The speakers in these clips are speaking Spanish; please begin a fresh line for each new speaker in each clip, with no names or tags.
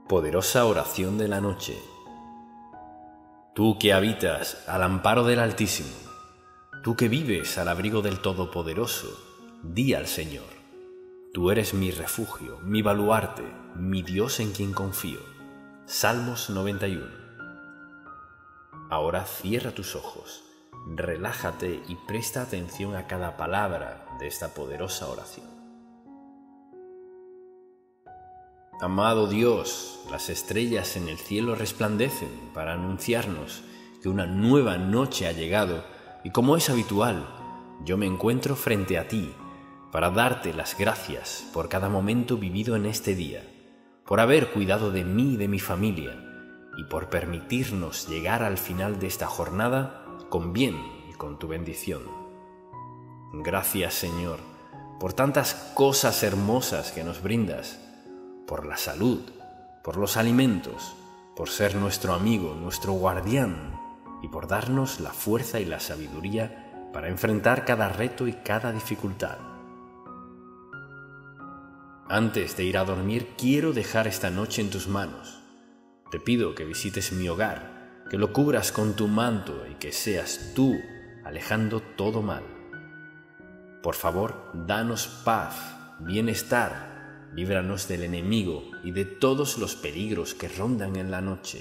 Poderosa oración de la noche. Tú que habitas al amparo del Altísimo, tú que vives al abrigo del Todopoderoso, di al Señor: tú eres mi refugio, mi baluarte, mi Dios en quien confío. Salmos 91. Ahora cierra tus ojos, relájate y presta atención a cada palabra de esta poderosa oración. Amado Dios, las estrellas en el cielo resplandecen para anunciarnos que una nueva noche ha llegado y, como es habitual, yo me encuentro frente a ti para darte las gracias por cada momento vivido en este día, por haber cuidado de mí y de mi familia y por permitirnos llegar al final de esta jornada con bien y con tu bendición. Gracias, Señor, por tantas cosas hermosas que nos brindas, por la salud, por los alimentos, por ser nuestro amigo, nuestro guardián y por darnos la fuerza y la sabiduría para enfrentar cada reto y cada dificultad. Antes de ir a dormir, quiero dejar esta noche en tus manos. Te pido que visites mi hogar, que lo cubras con tu manto y que seas tú alejando todo mal. Por favor, danos paz, bienestar, líbranos del enemigo y de todos los peligros que rondan en la noche.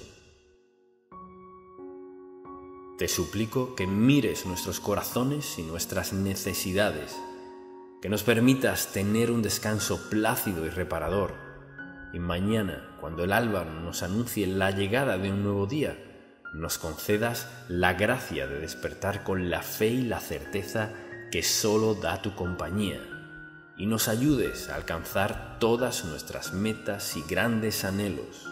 Te suplico que mires nuestros corazones y nuestras necesidades, que nos permitas tener un descanso plácido y reparador, y mañana, cuando el alba nos anuncie la llegada de un nuevo día, nos concedas la gracia de despertar con la fe y la certeza que solo da tu compañía, y nos ayudes a alcanzar todas nuestras metas y grandes anhelos.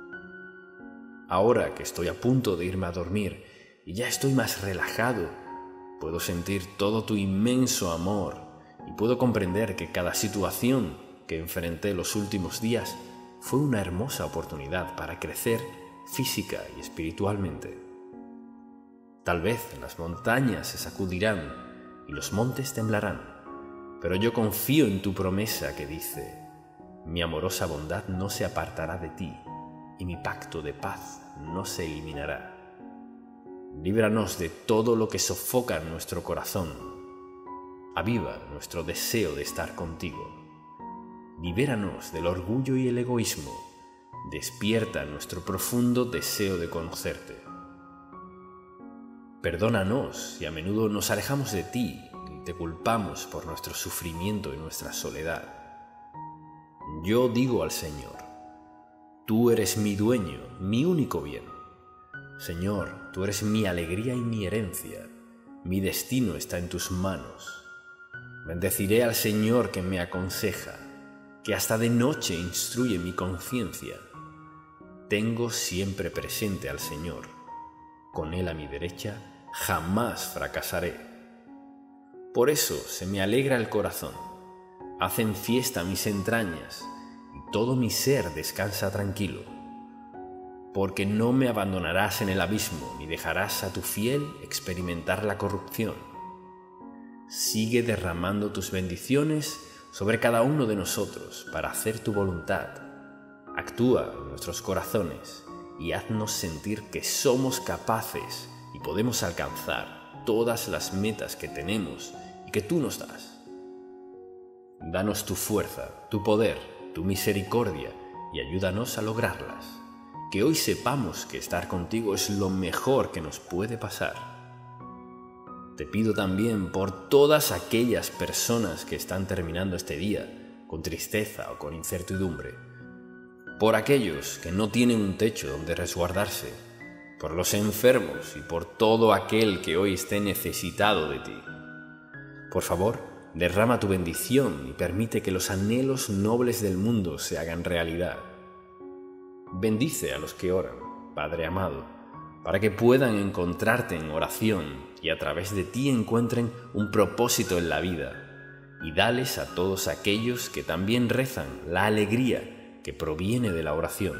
Ahora que estoy a punto de irme a dormir y ya estoy más relajado, puedo sentir todo tu inmenso amor y puedo comprender que cada situación que enfrenté los últimos días fue una hermosa oportunidad para crecer física y espiritualmente. Tal vez las montañas se sacudirán y los montes temblarán, pero yo confío en tu promesa que dice: mi amorosa bondad no se apartará de ti y mi pacto de paz no se eliminará. Líbranos de todo lo que sofoca nuestro corazón. Aviva nuestro deseo de estar contigo. Libéranos del orgullo y el egoísmo. Despierta nuestro profundo deseo de conocerte. Perdónanos si a menudo nos alejamos de ti y te culpamos por nuestro sufrimiento y nuestra soledad. Yo digo al Señor: tú eres mi dueño, mi único bien. Señor, tú eres mi alegría y mi herencia. Mi destino está en tus manos. Bendeciré al Señor que me aconseja, que hasta de noche instruye mi conciencia. Tengo siempre presente al Señor. Con Él a mi derecha, jamás fracasaré. Por eso se me alegra el corazón. Hacen fiesta mis entrañas, y todo mi ser descansa tranquilo. Porque no me abandonarás en el abismo, ni dejarás a tu fiel experimentar la corrupción. Sigue derramando tus bendiciones sobre cada uno de nosotros para hacer tu voluntad. Actúa en nuestros corazones y haznos sentir que somos capaces y podemos alcanzar todas las metas que tenemos y que tú nos das. Danos tu fuerza, tu poder, tu misericordia y ayúdanos a lograrlas. Que hoy sepamos que estar contigo es lo mejor que nos puede pasar. Te pido también por todas aquellas personas que están terminando este día con tristeza o con incertidumbre, por aquellos que no tienen un techo donde resguardarse, por los enfermos y por todo aquel que hoy esté necesitado de ti. Por favor, derrama tu bendición y permite que los anhelos nobles del mundo se hagan realidad. Bendice a los que oran, Padre amado, para que puedan encontrarte en oración y a través de ti encuentren un propósito en la vida. Y dales a todos aquellos que también rezan la alegría que proviene de la oración.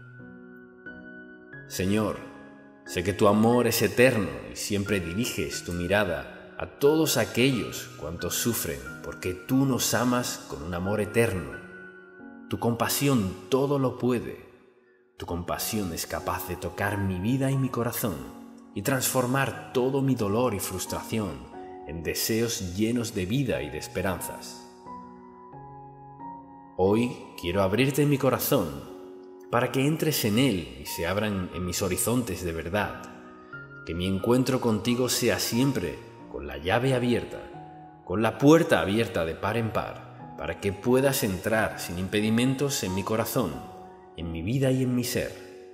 Señor, sé que tu amor es eterno y siempre diriges tu mirada a todos aquellos cuantos sufren, porque tú nos amas con un amor eterno. Tu compasión todo lo puede. Tu compasión es capaz de tocar mi vida y mi corazón y transformar todo mi dolor y frustración en deseos llenos de vida y de esperanzas. Hoy quiero abrirte mi corazón para que entres en él y se abran en mis horizontes de verdad. Que mi encuentro contigo sea siempre con la llave abierta, con la puerta abierta de par en par, para que puedas entrar sin impedimentos en mi corazón, en mi vida y en mi ser.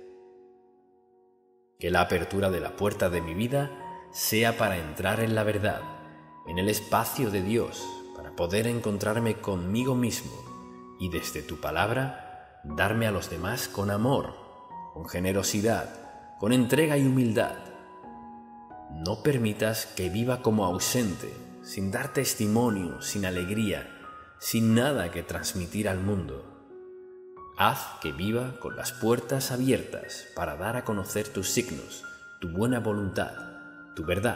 Que la apertura de la puerta de mi vida sea para entrar en la verdad, en el espacio de Dios, para poder encontrarme conmigo mismo y desde tu palabra darme a los demás con amor, con generosidad, con entrega y humildad. No permitas que viva como ausente, sin dar testimonio, sin alegría, sin nada que transmitir al mundo. Haz que viva con las puertas abiertas para dar a conocer tus signos, tu buena voluntad, tu verdad.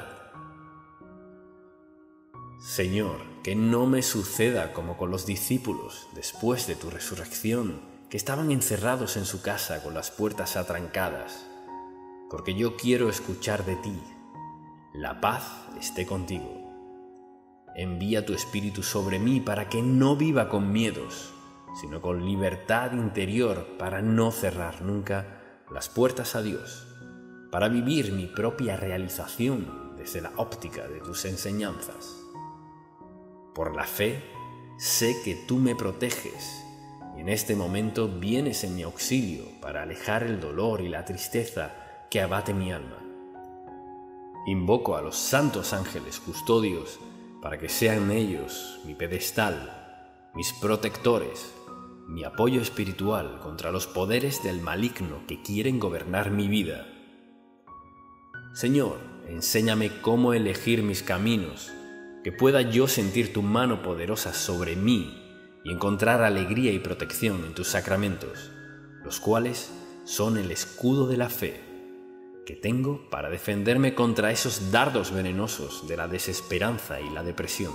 Señor, que no me suceda como con los discípulos después de tu resurrección, que estaban encerrados en su casa con las puertas atrancadas, porque yo quiero escuchar de ti. La paz esté contigo. Envía tu Espíritu sobre mí para que no viva con miedos, sino con libertad interior para no cerrar nunca las puertas a Dios, para vivir mi propia realización desde la óptica de tus enseñanzas. Por la fe, sé que tú me proteges y en este momento vienes en mi auxilio para alejar el dolor y la tristeza que abate mi alma. Invoco a los santos ángeles custodios para que sean ellos mi pedestal, mis protectores, mi apoyo espiritual contra los poderes del maligno que quieren gobernar mi vida. Señor, enséñame cómo elegir mis caminos, que pueda yo sentir tu mano poderosa sobre mí y encontrar alegría y protección en tus sacramentos, los cuales son el escudo de la fe que tengo para defenderme contra esos dardos venenosos de la desesperanza y la depresión.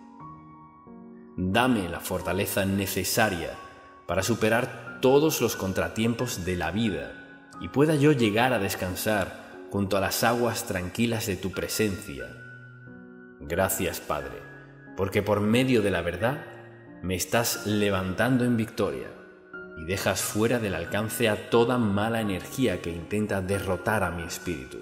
Dame la fortaleza necesaria para superar todos los contratiempos de la vida y pueda yo llegar a descansar junto a las aguas tranquilas de tu presencia. Gracias, Padre, porque por medio de la verdad me estás levantando en victoria y dejas fuera del alcance a toda mala energía que intenta derrotar a mi espíritu.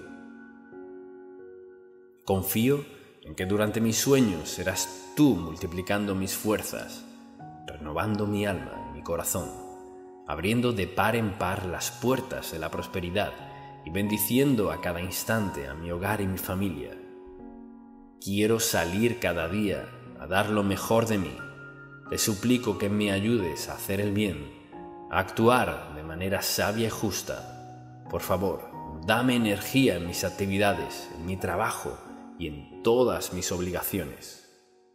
Confío en que durante mis sueños serás tú multiplicando mis fuerzas, renovando mi alma y mi corazón, abriendo de par en par las puertas de la prosperidad y bendiciendo a cada instante a mi hogar y mi familia. Quiero salir cada día a dar lo mejor de mí. Te suplico que me ayudes a hacer el bien, a actuar de manera sabia y justa. Por favor, dame energía en mis actividades, en mi trabajo y en todas mis obligaciones.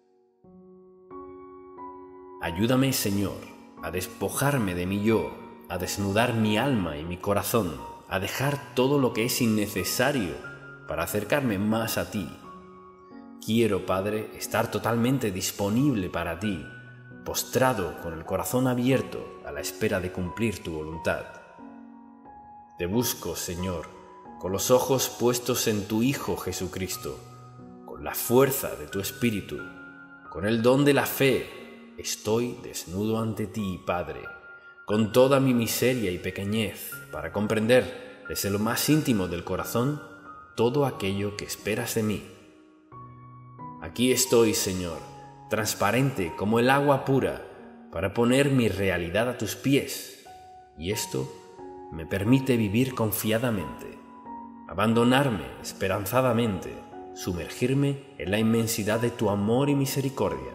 Ayúdame, Señor, a despojarme de mi yo, a desnudar mi alma y mi corazón, a dejar todo lo que es innecesario para acercarme más a ti. Quiero, Padre, estar totalmente disponible para ti, postrado con el corazón abierto a la espera de cumplir tu voluntad. Te busco, Señor, con los ojos puestos en tu Hijo Jesucristo, con la fuerza de tu Espíritu, con el don de la fe. Estoy desnudo ante ti, Padre, con toda mi miseria y pequeñez, para comprender desde lo más íntimo del corazón todo aquello que esperas de mí. Aquí estoy, Señor, transparente como el agua pura, para poner mi realidad a tus pies, y esto me permite vivir confiadamente, abandonarme esperanzadamente, sumergirme en la inmensidad de tu amor y misericordia.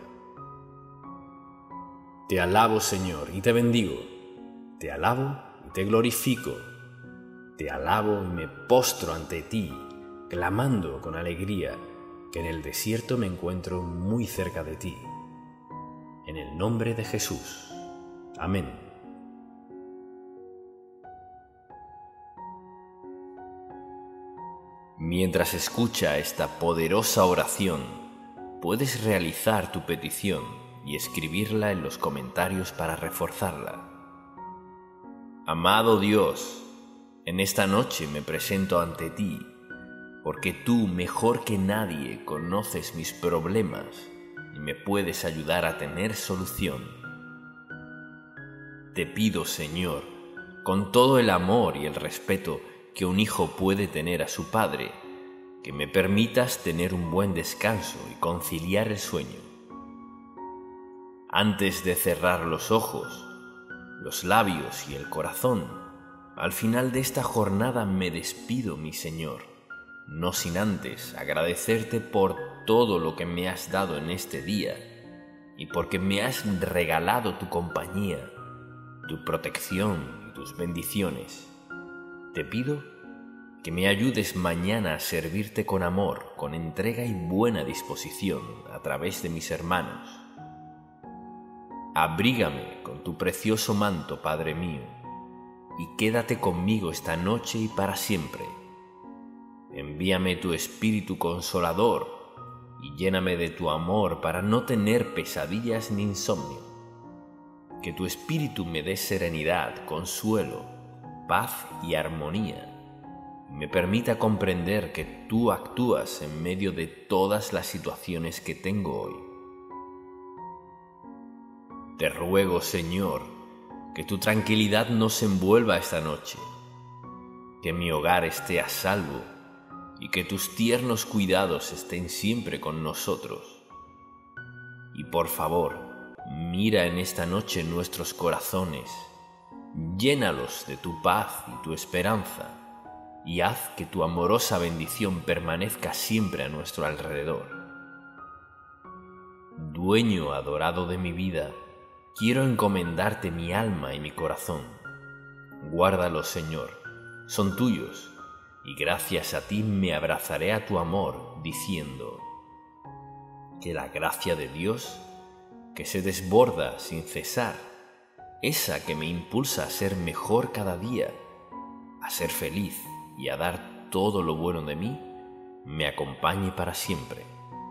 Te alabo, Señor, y te bendigo, te alabo y te glorifico, te alabo y me postro ante ti, clamando con alegría que en el desierto me encuentro muy cerca de ti. En el nombre de Jesús. Amén. Mientras escucha esta poderosa oración, puedes realizar tu petición y escribirla en los comentarios para reforzarla. Amado Dios, en esta noche me presento ante ti, porque tú mejor que nadie conoces mis problemas y me puedes ayudar a tener solución. Te pido, Señor, con todo el amor y el respeto que un hijo puede tener a su padre, que me permitas tener un buen descanso y conciliar el sueño. Antes de cerrar los ojos, los labios y el corazón, al final de esta jornada me despido, mi Señor, no sin antes agradecerte por todo lo que me has dado en este día y porque me has regalado tu compañía, tu protección y tus bendiciones. Te pido que me ayudes mañana a servirte con amor, con entrega y buena disposición a través de mis hermanos. Abrígame con tu precioso manto, Padre mío, y quédate conmigo esta noche y para siempre. Envíame tu Espíritu Consolador y lléname de tu amor para no tener pesadillas ni insomnio. Que tu Espíritu me dé serenidad, consuelo, paz y armonía, y me permita comprender que tú actúas en medio de todas las situaciones que tengo hoy. Te ruego, Señor, que tu tranquilidad nos envuelva esta noche, que mi hogar esté a salvo y que tus tiernos cuidados estén siempre con nosotros. Y por favor, mira en esta noche nuestros corazones, llénalos de tu paz y tu esperanza, y haz que tu amorosa bendición permanezca siempre a nuestro alrededor. Dueño adorado de mi vida, quiero encomendarte mi alma y mi corazón. Guárdalos, Señor, son tuyos, y gracias a ti me abrazaré a tu amor, diciendo: que la gracia de Dios, que se desborda sin cesar, esa que me impulsa a ser mejor cada día, a ser feliz y a dar todo lo bueno de mí, me acompañe para siempre.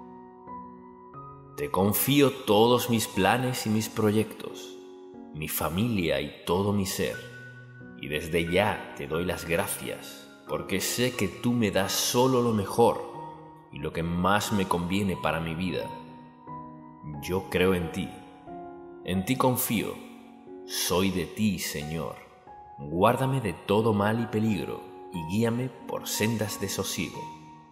Te confío todos mis planes y mis proyectos, mi familia y todo mi ser, y desde ya te doy las gracias, porque sé que tú me das solo lo mejor y lo que más me conviene para mi vida. Yo creo en ti confío, soy de ti, Señor. Guárdame de todo mal y peligro y guíame por sendas de sosiego.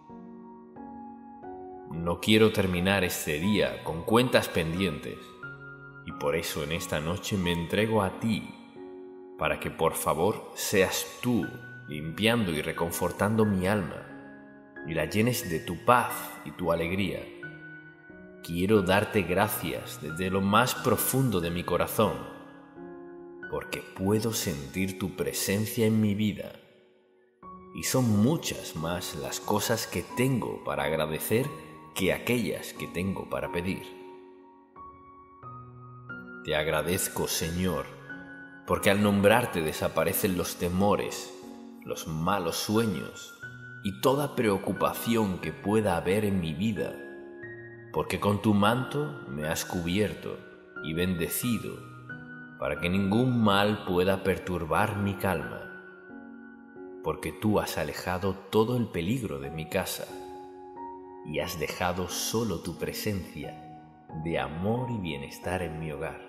No quiero terminar este día con cuentas pendientes, y por eso en esta noche me entrego a ti, para que por favor seas tú limpiando y reconfortando mi alma, y la llenes de tu paz y tu alegría. Quiero darte gracias desde lo más profundo de mi corazón, porque puedo sentir tu presencia en mi vida, y son muchas más las cosas que tengo para agradecer que aquellas que tengo para pedir. Te agradezco, Señor, porque al nombrarte desaparecen los temores, los malos sueños y toda preocupación que pueda haber en mi vida, porque con tu manto me has cubierto y bendecido para que ningún mal pueda perturbar mi calma, porque tú has alejado todo el peligro de mi casa y has dejado solo tu presencia de amor y bienestar en mi hogar.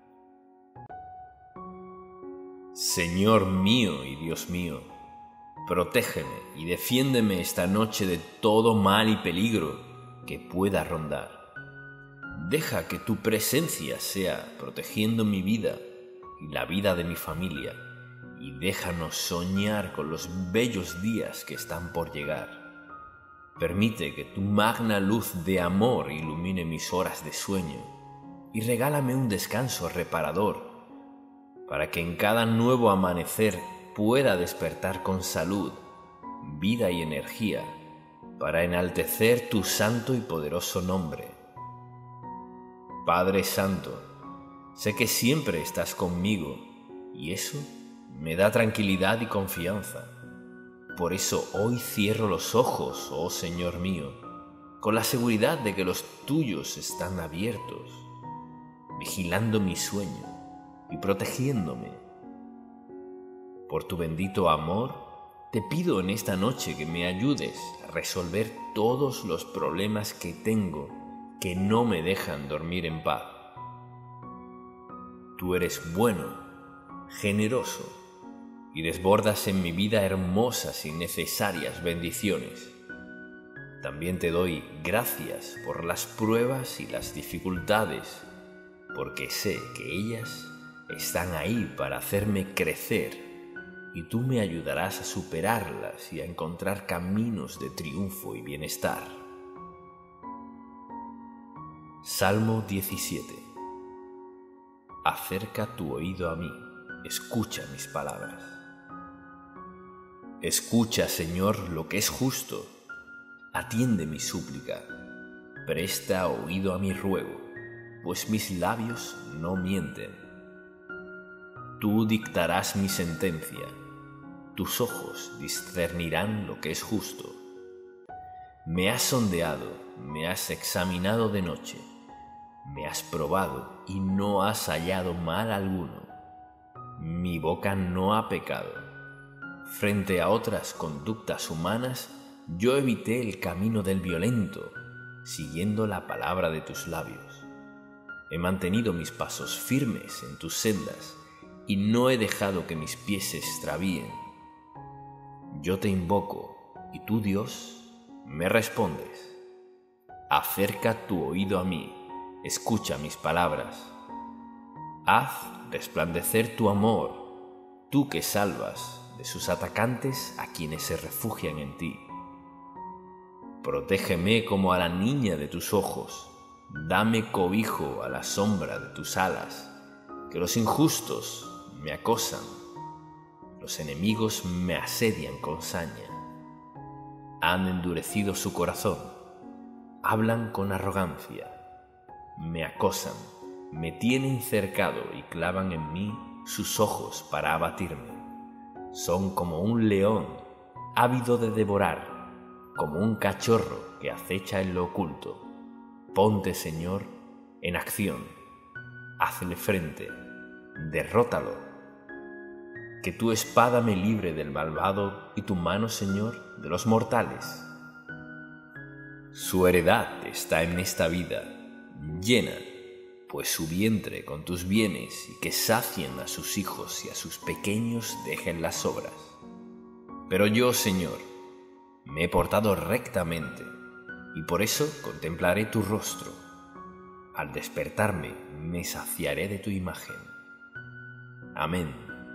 Señor mío y Dios mío, protégeme y defiéndeme esta noche de todo mal y peligro que pueda rondar. Deja que tu presencia sea protegiendo mi vida y la vida de mi familia, y déjanos soñar con los bellos días que están por llegar. Permite que tu magna luz de amor ilumine mis horas de sueño y regálame un descanso reparador para que en cada nuevo amanecer pueda despertar con salud, vida y energía para enaltecer tu santo y poderoso nombre. Padre Santo, sé que siempre estás conmigo y eso me da tranquilidad y confianza. Por eso hoy cierro los ojos, oh Señor mío, con la seguridad de que los tuyos están abiertos, vigilando mi sueño y protegiéndome. Por tu bendito amor, te pido en esta noche que me ayudes a resolver todos los problemas que tengo que no me dejan dormir en paz. Tú eres bueno, generoso y desbordas en mi vida hermosas y necesarias bendiciones. También te doy gracias por las pruebas y las dificultades, porque sé que ellas están ahí para hacerme crecer y tú me ayudarás a superarlas y a encontrar caminos de triunfo y bienestar. Salmo 17. Acerca tu oído a mí, escucha mis palabras. Escucha, Señor, lo que es justo, atiende mi súplica, presta oído a mi ruego, pues mis labios no mienten. Tú dictarás mi sentencia, tus ojos discernirán lo que es justo. Me has sondeado, me has examinado de noche, me has probado y no has hallado mal alguno. Mi boca no ha pecado. Frente a otras conductas humanas, yo evité el camino del violento, siguiendo la palabra de tus labios. He mantenido mis pasos firmes en tus sendas y no he dejado que mis pies se extravíen. Yo te invoco y tú, Dios, me respondes. Acerca tu oído a mí, escucha mis palabras. Haz resplandecer tu amor, tú que salvas de sus atacantes a quienes se refugian en ti. Protégeme como a la niña de tus ojos, dame cobijo a la sombra de tus alas, que los injustos me acosan, los enemigos me asedian con saña. Han endurecido su corazón, hablan con arrogancia, me acosan, me tienen cercado y clavan en mí sus ojos para abatirme. Son como un león ávido de devorar, como un cachorro que acecha en lo oculto. Ponte, Señor, en acción, hazle frente, derrótalo. Que tu espada me libre del malvado y tu mano, Señor, de los mortales. Su heredad está en esta vida, llena, pues su vientre con tus bienes y que sacien a sus hijos y a sus pequeños dejen las sobras. Pero yo, Señor, me he portado rectamente y por eso contemplaré tu rostro. Al despertarme me saciaré de tu imagen. Amén.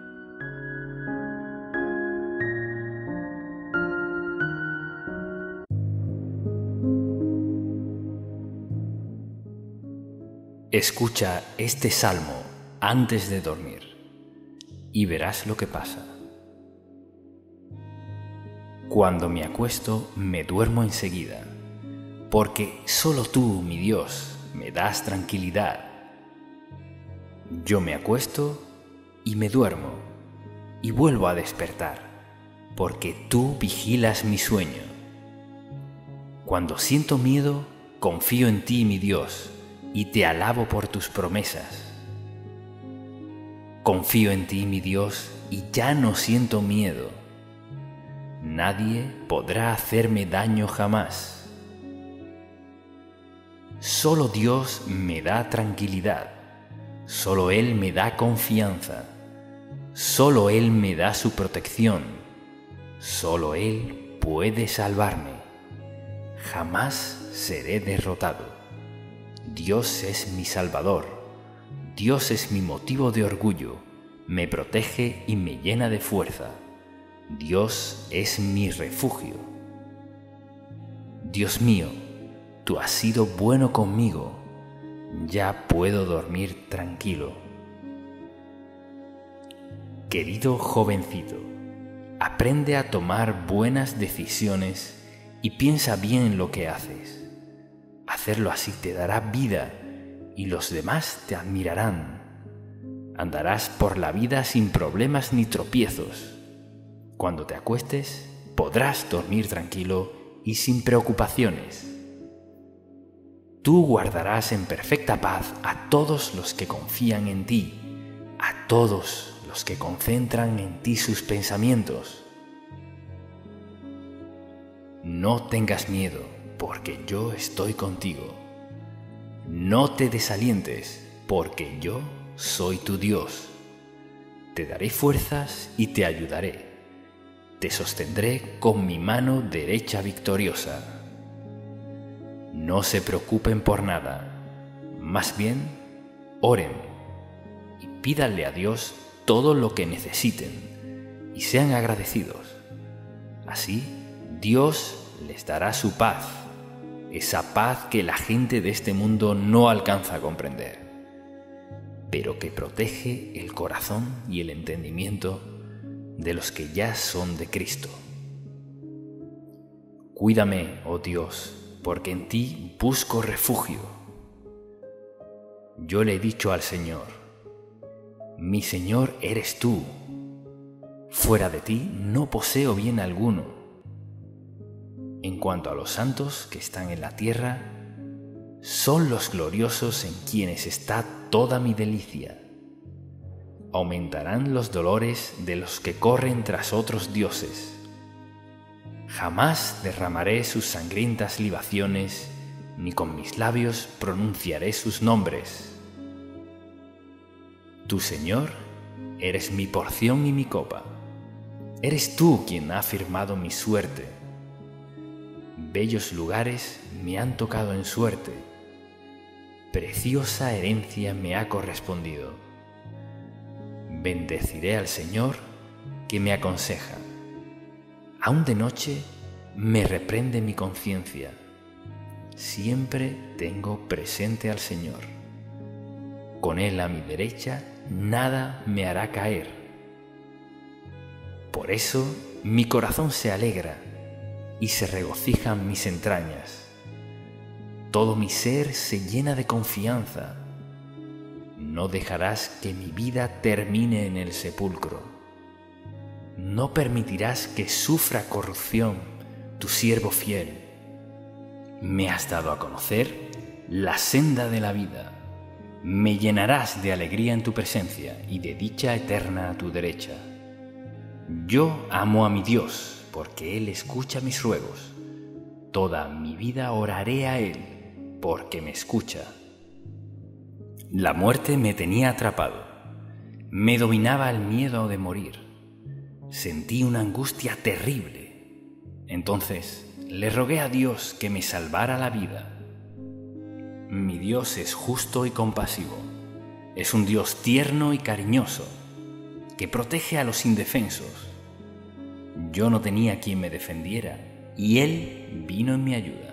Escucha este salmo antes de dormir y verás lo que pasa. Cuando me acuesto, me duermo enseguida, porque solo tú, mi Dios, me das tranquilidad. Yo me acuesto y me duermo, y vuelvo a despertar, porque tú vigilas mi sueño. Cuando siento miedo, confío en ti, mi Dios, y te alabo por tus promesas. Confío en ti, mi Dios, y ya no siento miedo. Nadie podrá hacerme daño jamás. Solo Dios me da tranquilidad, solo Él me da confianza, solo Él me da su protección, solo Él puede salvarme. Jamás seré derrotado. Dios es mi Salvador, Dios es mi motivo de orgullo, me protege y me llena de fuerza. Dios es mi refugio. Dios mío, tú has sido bueno conmigo, ya puedo dormir tranquilo. Querido jovencito, aprende a tomar buenas decisiones y piensa bien en lo que haces. Hacerlo así te dará vida y los demás te admirarán. Andarás por la vida sin problemas ni tropiezos. Cuando te acuestes, podrás dormir tranquilo y sin preocupaciones. Tú guardarás en perfecta paz a todos los que confían en ti, a todos los que concentran en ti sus pensamientos. No tengas miedo, porque yo estoy contigo. No te desalientes, porque yo soy tu Dios. Te daré fuerzas y te ayudaré. Te sostendré con mi mano derecha victoriosa. No se preocupen por nada, más bien oren y pídanle a Dios todo lo que necesiten y sean agradecidos. Así, Dios les dará su paz, esa paz que la gente de este mundo no alcanza a comprender, pero que protege el corazón y el entendimiento de los que ya son de Cristo. Cuídame, oh Dios, porque en ti busco refugio. Yo le he dicho al Señor: mi Señor eres tú. Fuera de ti no poseo bien alguno. En cuanto a los santos que están en la tierra, son los gloriosos en quienes está toda mi delicia. Aumentarán los dolores de los que corren tras otros dioses. Jamás derramaré sus sangrientas libaciones, ni con mis labios pronunciaré sus nombres. Tú, Señor, eres mi porción y mi copa. Eres tú quien ha firmado mi suerte. Bellos lugares me han tocado en suerte. Preciosa herencia me ha correspondido. Bendeciré al Señor que me aconseja. Aún de noche me reprende mi conciencia. Siempre tengo presente al Señor. Con Él a mi derecha nada me hará caer. Por eso mi corazón se alegra y se regocijan mis entrañas. Todo mi ser se llena de confianza. No dejarás que mi vida termine en el sepulcro. No permitirás que sufra corrupción tu siervo fiel. Me has dado a conocer la senda de la vida. Me llenarás de alegría en tu presencia y de dicha eterna a tu derecha. Yo amo a mi Dios, porque Él escucha mis ruegos. Toda mi vida oraré a Él, porque me escucha. La muerte me tenía atrapado. Me dominaba el miedo de morir. Sentí una angustia terrible. Entonces le rogué a Dios que me salvara la vida. Mi Dios es justo y compasivo. Es un Dios tierno y cariñoso, que protege a los indefensos. Yo no tenía quien me defendiera, y Él vino en mi ayuda.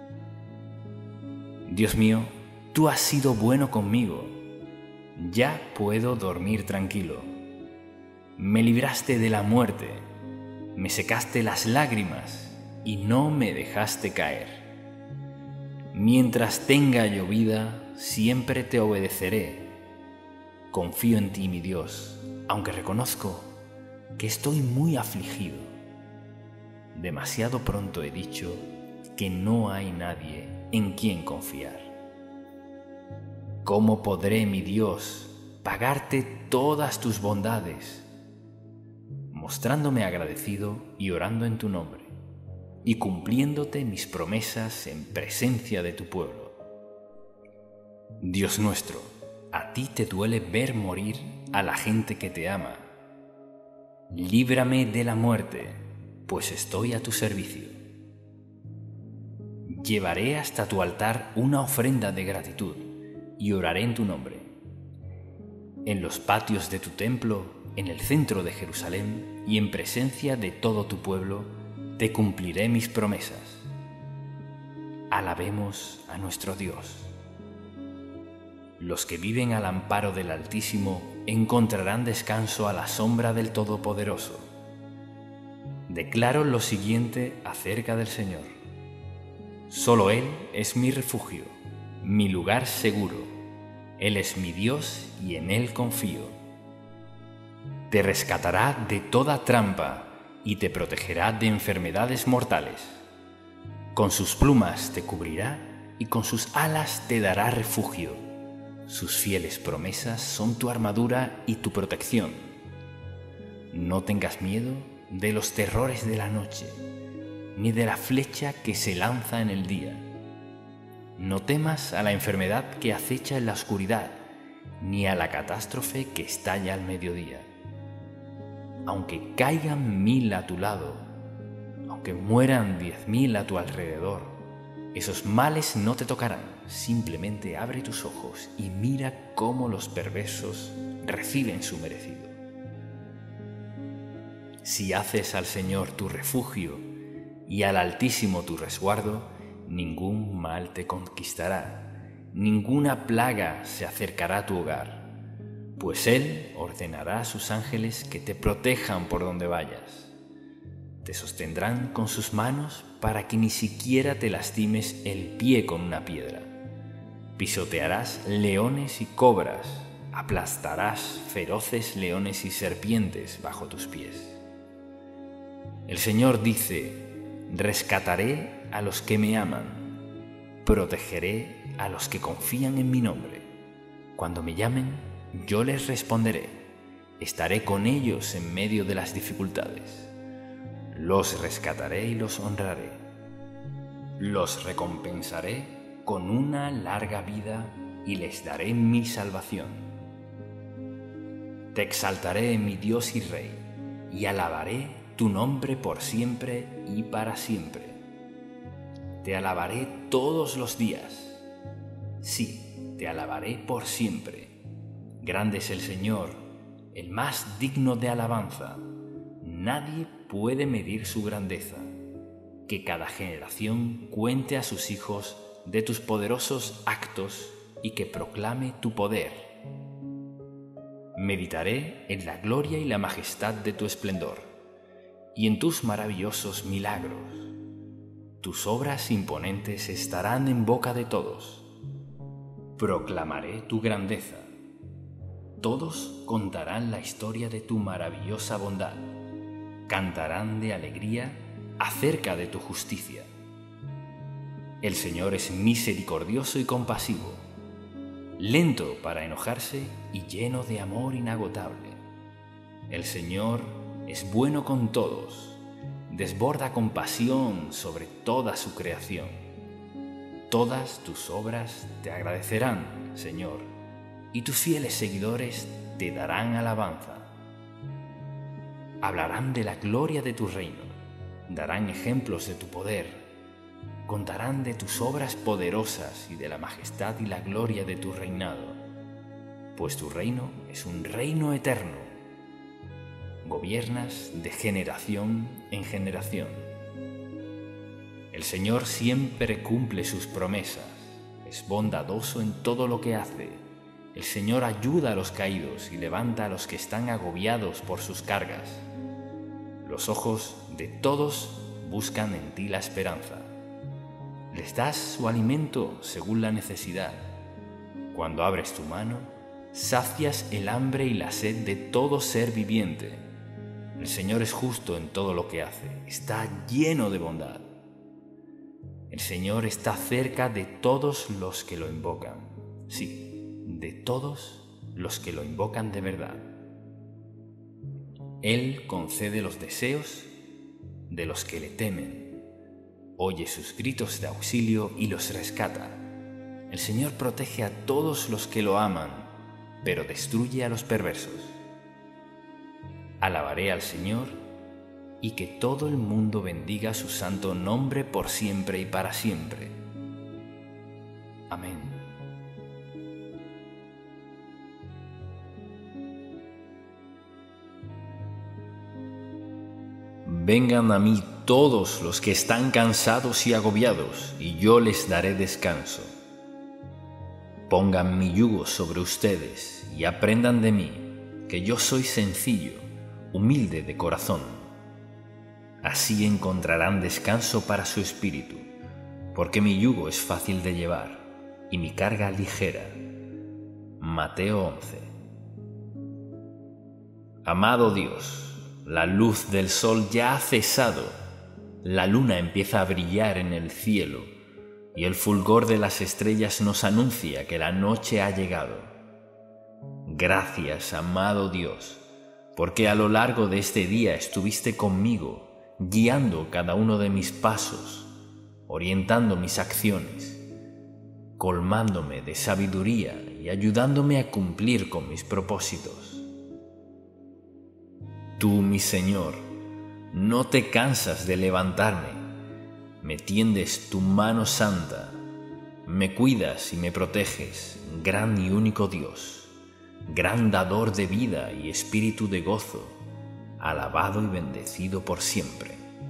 Dios mío, tú has sido bueno conmigo. Ya puedo dormir tranquilo. Me libraste de la muerte, me secaste las lágrimas y no me dejaste caer. Mientras tenga yo vida, siempre te obedeceré. Confío en ti, mi Dios, aunque reconozco que estoy muy afligido. Demasiado pronto he dicho que no hay nadie en quien confiar. ¿Cómo podré, mi Dios, pagarte todas tus bondades? Mostrándome agradecido y orando en tu nombre, y cumpliéndote mis promesas en presencia de tu pueblo. Dios nuestro, a ti te duele ver morir a la gente que te ama. Líbrame de la muerte, pues estoy a tu servicio. Llevaré hasta tu altar una ofrenda de gratitud y oraré en tu nombre. En los patios de tu templo, en el centro de Jerusalén y en presencia de todo tu pueblo, te cumpliré mis promesas. Alabemos a nuestro Dios. Los que viven al amparo del Altísimo encontrarán descanso a la sombra del Todopoderoso. Declaro lo siguiente acerca del Señor. Solo Él es mi refugio, mi lugar seguro. Él es mi Dios y en Él confío. Te rescatará de toda trampa y te protegerá de enfermedades mortales. Con sus plumas te cubrirá y con sus alas te dará refugio. Sus fieles promesas son tu armadura y tu protección. No tengas miedo de los terrores de la noche, ni de la flecha que se lanza en el día. No temas a la enfermedad que acecha en la oscuridad, ni a la catástrofe que estalla al mediodía. Aunque caigan 1000 a tu lado, aunque mueran 10.000 a tu alrededor, esos males no te tocarán. Simplemente abre tus ojos y mira cómo los perversos reciben su merecido. Si haces al Señor tu refugio y al Altísimo tu resguardo, ningún mal te conquistará, ninguna plaga se acercará a tu hogar, pues Él ordenará a sus ángeles que te protejan por donde vayas. Te sostendrán con sus manos para que ni siquiera te lastimes el pie con una piedra. Pisotearás leones y cobras, aplastarás feroces leones y serpientes bajo tus pies. El Señor dice: rescataré a los que me aman, protegeré a los que confían en mi nombre. Cuando me llamen, yo les responderé, estaré con ellos en medio de las dificultades. Los rescataré y los honraré. Los recompensaré con una larga vida y les daré mi salvación. Te exaltaré, mi Dios y Rey, y alabaré tu nombre por siempre y para siempre. Te alabaré todos los días. Sí, te alabaré por siempre. Grande es el Señor, el más digno de alabanza. Nadie puede medir su grandeza. Que cada generación cuente a sus hijos de tus poderosos actos y que proclame tu poder. Meditaré en la gloria y la majestad de tu esplendor y en tus maravillosos milagros. Tus obras imponentes estarán en boca de todos. Proclamaré tu grandeza. Todos contarán la historia de tu maravillosa bondad. Cantarán de alegría acerca de tu justicia. El Señor es misericordioso y compasivo, lento para enojarse y lleno de amor inagotable. El Señor es bueno con todos, desborda compasión sobre toda su creación. Todas tus obras te agradecerán, Señor, y tus fieles seguidores te darán alabanza. Hablarán de la gloria de tu reino, darán ejemplos de tu poder, contarán de tus obras poderosas y de la majestad y la gloria de tu reinado, pues tu reino es un reino eterno. Gobiernas de generación en generación. El Señor siempre cumple sus promesas, es bondadoso en todo lo que hace. El Señor ayuda a los caídos y levanta a los que están agobiados por sus cargas. Los ojos de todos buscan en ti la esperanza. Les das su alimento según la necesidad. Cuando abres tu mano, sacias el hambre y la sed de todo ser viviente. El Señor es justo en todo lo que hace, está lleno de bondad. El Señor está cerca de todos los que lo invocan. Sí, de todos los que lo invocan de verdad. Él concede los deseos de los que le temen, oye sus gritos de auxilio y los rescata. El Señor protege a todos los que lo aman, pero destruye a los perversos. Alabaré al Señor y que todo el mundo bendiga su santo nombre por siempre y para siempre. Amén.
Vengan a mí todos los que están cansados y agobiados, y yo les daré descanso. Pongan mi yugo sobre ustedes y aprendan de mí, que yo soy sencillo, humilde de corazón. Así encontrarán descanso para su espíritu, porque mi yugo es fácil de llevar y mi carga ligera. Mateo 11. Amado Dios, la luz del sol ya ha cesado, la luna empieza a brillar en el cielo y el fulgor de las estrellas nos anuncia que la noche ha llegado. Gracias, amado Dios, porque a lo largo de este día estuviste conmigo, guiando cada uno de mis pasos, orientando mis acciones, colmándome de sabiduría y ayudándome a cumplir con mis propósitos. Tú, mi Señor, no te cansas de levantarme, me tiendes tu mano santa, me cuidas y me proteges, gran y único Dios, gran dador de vida y espíritu de gozo, alabado y bendecido por siempre.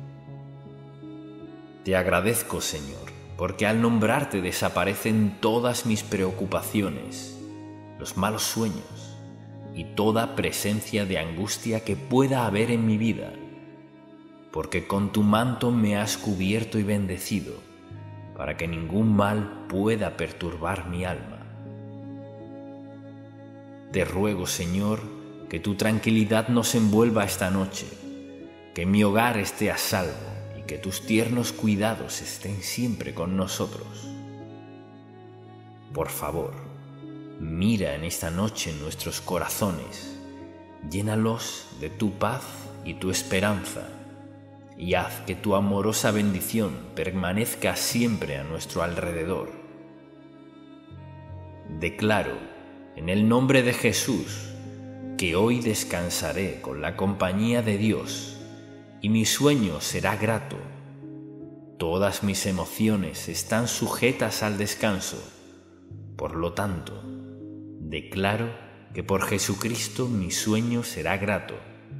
Te agradezco, Señor, porque al nombrarte desaparecen todas mis preocupaciones, los malos sueños y toda presencia de angustia que pueda haber en mi vida, porque con tu manto me has cubierto y bendecido, para que ningún mal pueda perturbar mi alma. Te ruego, Señor, que tu tranquilidad nos envuelva esta noche, que mi hogar esté a salvo y que tus tiernos cuidados estén siempre con nosotros. Por favor, mira en esta noche nuestros corazones, llénalos de tu paz y tu esperanza, y haz que tu amorosa bendición permanezca siempre a nuestro alrededor. Declaro, en el nombre de Jesús, que hoy descansaré con la compañía de Dios y mi sueño será grato. Todas mis emociones están sujetas al descanso. Por lo tanto, declaro que por Jesucristo mi sueño será grato.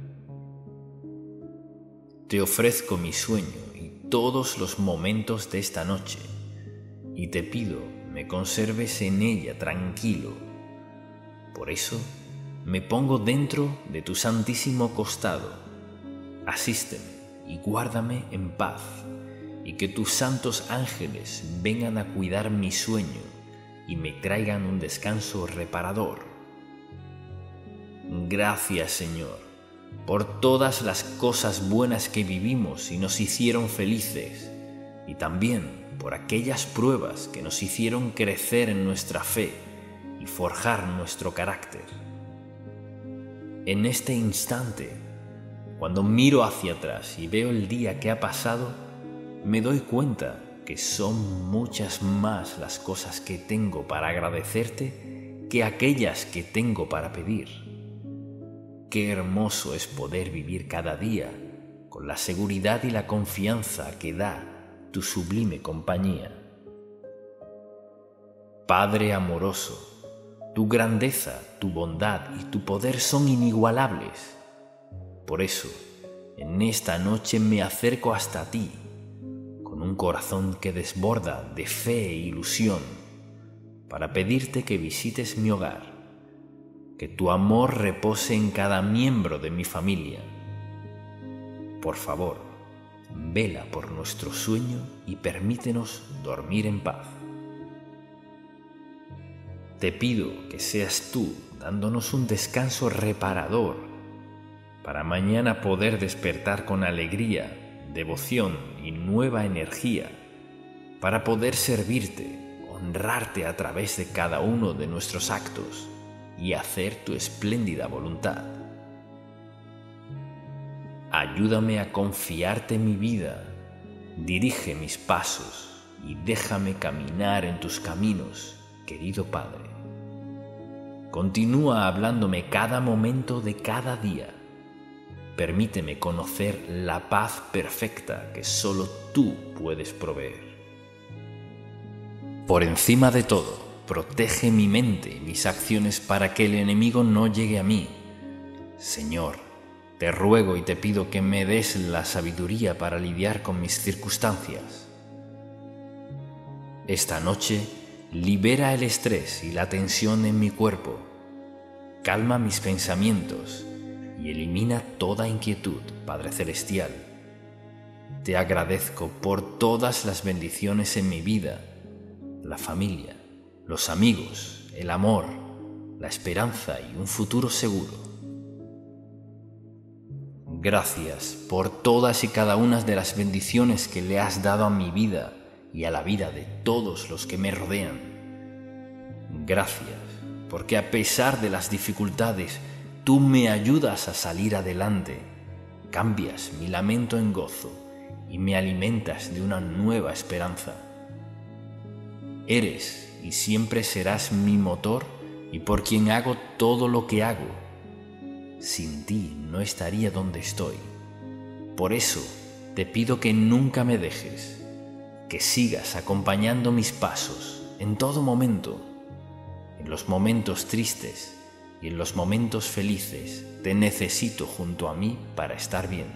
Te ofrezco mi sueño y todos los momentos de esta noche, y te pido me conserves en ella tranquilo. Por eso me pongo dentro de tu santísimo costado. Asísteme y guárdame en paz, y que tus santos ángeles vengan a cuidar mi sueño y me traigan un descanso reparador. Gracias, Señor, por todas las cosas buenas que vivimos y nos hicieron felices, y también por aquellas pruebas que nos hicieron crecer en nuestra fe y forjar nuestro carácter. En este instante, cuando miro hacia atrás y veo el día que ha pasado, me doy cuenta que son muchas más las cosas que tengo para agradecerte que aquellas que tengo para pedir. Qué hermoso es poder vivir cada día con la seguridad y la confianza que da tu sublime compañía. Padre amoroso, tu grandeza, tu bondad y tu poder son inigualables. Por eso, en esta noche me acerco hasta ti, con un corazón que desborda de fe e ilusión, para pedirte que visites mi hogar, que tu amor repose en cada miembro de mi familia. Por favor, vela por nuestro sueño y permítenos dormir en paz. Te pido que seas tú dándonos un descanso reparador para mañana poder despertar con alegría, devoción y nueva energía para poder servirte, honrarte a través de cada uno de nuestros actos y hacer tu espléndida voluntad. Ayúdame a confiarte mi vida, dirige mis pasos y déjame caminar en tus caminos, querido Padre. Continúa hablándome cada momento de cada día. Permíteme conocer la paz perfecta que solo tú puedes proveer. Por encima de todo, protege mi mente y mis acciones para que el enemigo no llegue a mí. Señor, te ruego y te pido que me des la sabiduría para lidiar con mis circunstancias. Esta noche, libera el estrés y la tensión en mi cuerpo, calma mis pensamientos y elimina toda inquietud, Padre Celestial. Te agradezco por todas las bendiciones en mi vida, la familia, los amigos, el amor, la esperanza y un futuro seguro. Gracias por todas y cada una de las bendiciones que le has dado a mi vida y a la vida de todos los que me rodean. Gracias, porque a pesar de las dificultades,
Tú me ayudas a salir adelante, cambias mi lamento en gozo y me alimentas de una nueva esperanza. Eres y siempre serás mi motor y por quien hago todo lo que hago. Sin ti no estaría donde estoy. Por eso te pido que nunca me dejes, que sigas acompañando mis pasos en todo momento. En los momentos tristes y en los momentos felices te necesito junto a mí para estar bien.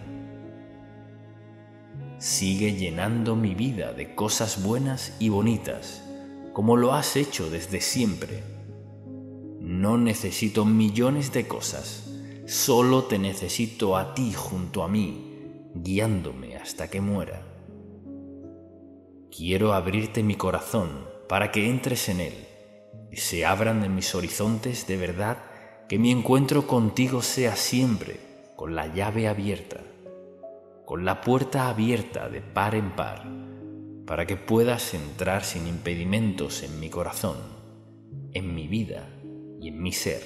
Sigue llenando mi vida de cosas buenas y bonitas, como lo has hecho desde siempre. No necesito millones de cosas, solo te necesito a ti junto a mí, guiándome hasta que muera. Quiero abrirte mi corazón para que entres en él y se abran en mis horizontes de verdad, que mi encuentro contigo sea siempre con la llave abierta, con la puerta abierta de par en par, para que puedas entrar sin impedimentos en mi corazón, en mi vida y en mi ser.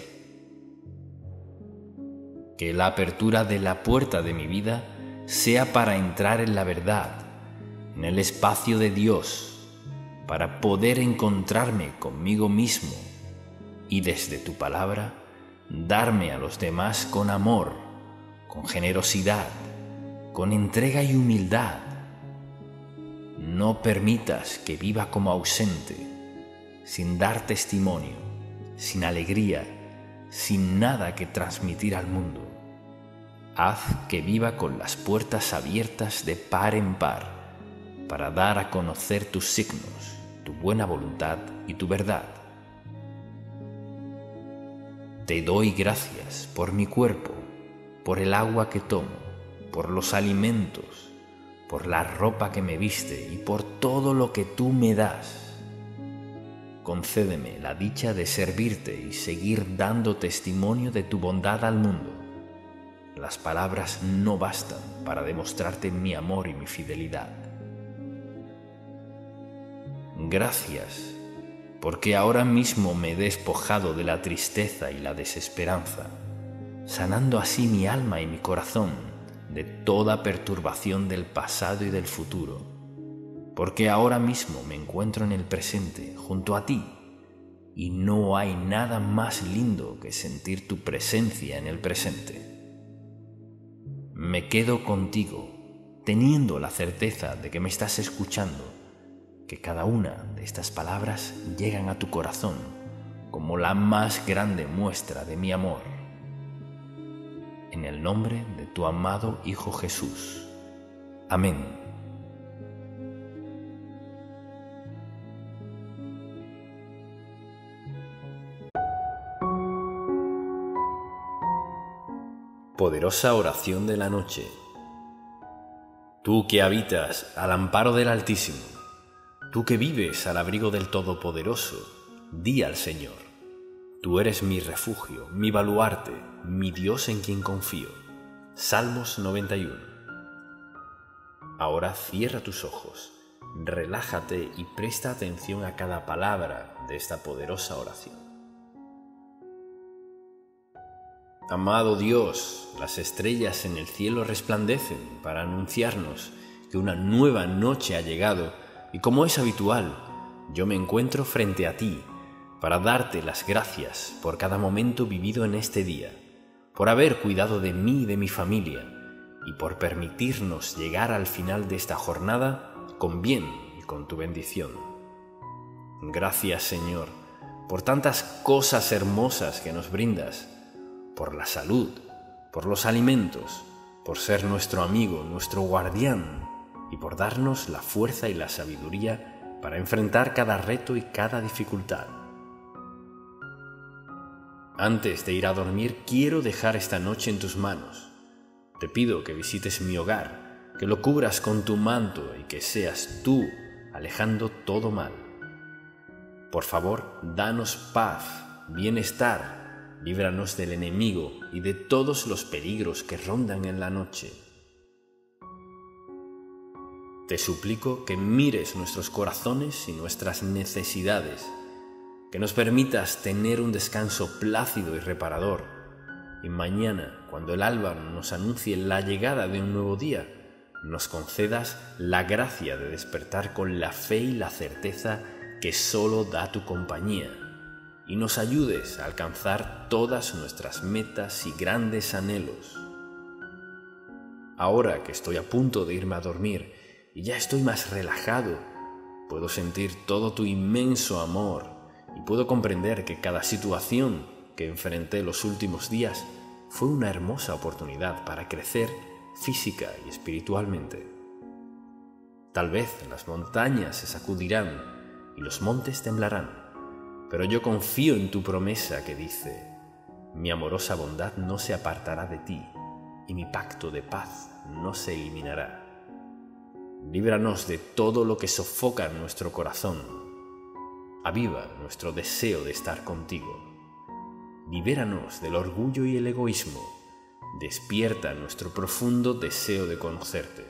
Que la apertura de la puerta de mi vida sea para entrar en la verdad, en el espacio de Dios, para poder encontrarme conmigo mismo y desde tu palabra darme a los demás con amor, con generosidad, con entrega y humildad. No permitas que viva como ausente, sin dar testimonio, sin alegría, sin nada que transmitir al mundo. Haz que viva con las puertas abiertas de par en par, para dar a conocer tus signos, tu buena voluntad y tu verdad. Te doy gracias por mi cuerpo, por el agua que tomo, por los alimentos, por la ropa que me viste y por todo lo que tú me das. Concédeme la dicha de servirte y seguir dando testimonio de tu bondad al mundo. Las palabras no bastan para demostrarte mi amor y mi fidelidad. Gracias, porque ahora mismo me he despojado de la tristeza y la desesperanza, sanando así mi alma y mi corazón de toda perturbación del pasado y del futuro, porque ahora mismo me encuentro en el presente junto a ti, y no hay nada más lindo que sentir tu presencia en el presente. Me quedo contigo, teniendo la certeza de que me estás escuchando, que cada una de estas palabras llegan a tu corazón como la más grande muestra de mi amor. En el nombre de tu amado Hijo Jesús. Amén.
Poderosa oración de la noche. Tú que habitas al amparo del Altísimo, tú que vives al abrigo del Todopoderoso, di al Señor: tú eres mi refugio, mi baluarte, mi Dios en quien confío. Salmos 91. Ahora cierra tus ojos, relájate y presta atención a cada palabra de esta poderosa oración. Amado Dios, las estrellas en el cielo resplandecen para anunciarnos que una nueva noche ha llegado, y como es habitual, yo me encuentro frente a ti para darte las gracias por cada momento vivido en este día, por haber cuidado de mí y de mi familia, y por permitirnos llegar al final de esta jornada con bien y con tu bendición. Gracias, Señor, por tantas cosas hermosas que nos brindas, por la salud, por los alimentos, por ser nuestro amigo, nuestro guardián, y por darnos la fuerza y la sabiduría para enfrentar cada reto y cada dificultad. Antes de ir a dormir, quiero dejar esta noche en tus manos. Te pido que visites mi hogar, que lo cubras con tu manto y que seas tú alejando todo mal. Por favor, danos paz, bienestar, líbranos del enemigo y de todos los peligros que rondan en la noche. Te suplico que mires nuestros corazones y nuestras necesidades, que nos permitas tener un descanso plácido y reparador, y mañana, cuando el alba nos anuncie la llegada de un nuevo día, nos concedas la gracia de despertar con la fe y la certeza que solo da tu compañía, y nos ayudes a alcanzar todas nuestras metas y grandes anhelos. Ahora que estoy a punto de irme a dormir y ya estoy más relajado, puedo sentir todo tu inmenso amor y puedo comprender que cada situación que enfrenté los últimos días fue una hermosa oportunidad para crecer física y espiritualmente. Tal vez las montañas se sacudirán y los montes temblarán, pero yo confío en tu promesa que dice: mi amorosa bondad no se apartará de ti y mi pacto de paz no se eliminará. Líbranos de todo lo que sofoca nuestro corazón. Aviva nuestro deseo de estar contigo. Libéranos del orgullo y el egoísmo. Despierta nuestro profundo deseo de conocerte.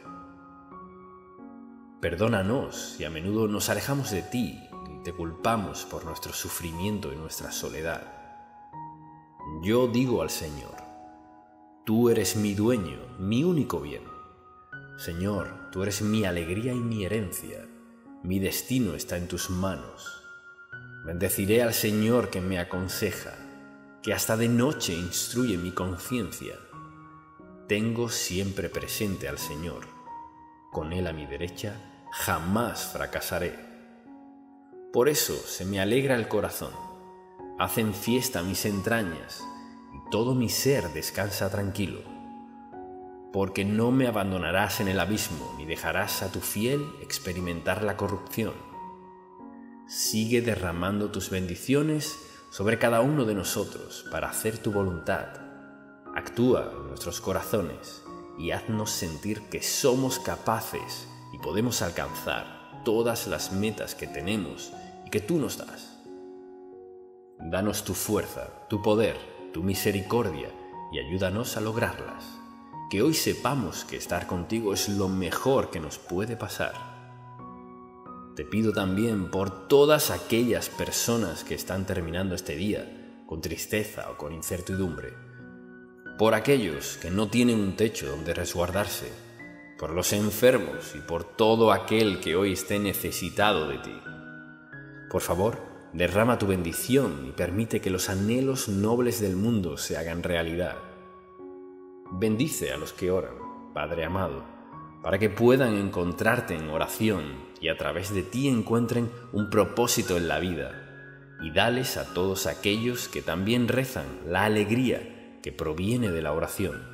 Perdónanos si a menudo nos alejamos de ti y te culpamos por nuestro sufrimiento y nuestra soledad. Yo digo al Señor: tú eres mi dueño, mi único bien. Señor, tú eres mi alegría y mi herencia. Mi destino está en tus manos. Bendeciré al Señor que me aconseja, que hasta de noche instruye mi conciencia. Tengo siempre presente al Señor. Con Él a mi derecha, jamás fracasaré. Por eso se me alegra el corazón. Hacen fiesta mis entrañas, y todo mi ser descansa tranquilo. Porque no me abandonarás en el abismo, ni dejarás a tu fiel experimentar la corrupción. Sigue derramando tus bendiciones sobre cada uno de nosotros para hacer tu voluntad. Actúa en nuestros corazones y haznos sentir que somos capaces y podemos alcanzar todas las metas que tenemos y que tú nos das. Danos tu fuerza, tu poder, tu misericordia y ayúdanos a lograrlas. Que hoy sepamos que estar contigo es lo mejor que nos puede pasar. Te pido también por todas aquellas personas que están terminando este día con tristeza o con incertidumbre, por aquellos que no tienen un techo donde resguardarse, por los enfermos y por todo aquel que hoy esté necesitado de ti. Por favor, derrama tu bendición y permite que los anhelos nobles del mundo se hagan realidad. Bendice a los que oran, Padre amado, para que puedan encontrarte en oración y a través de ti encuentren un propósito en la vida. Y dales a todos aquellos que también rezan la alegría que proviene de la oración.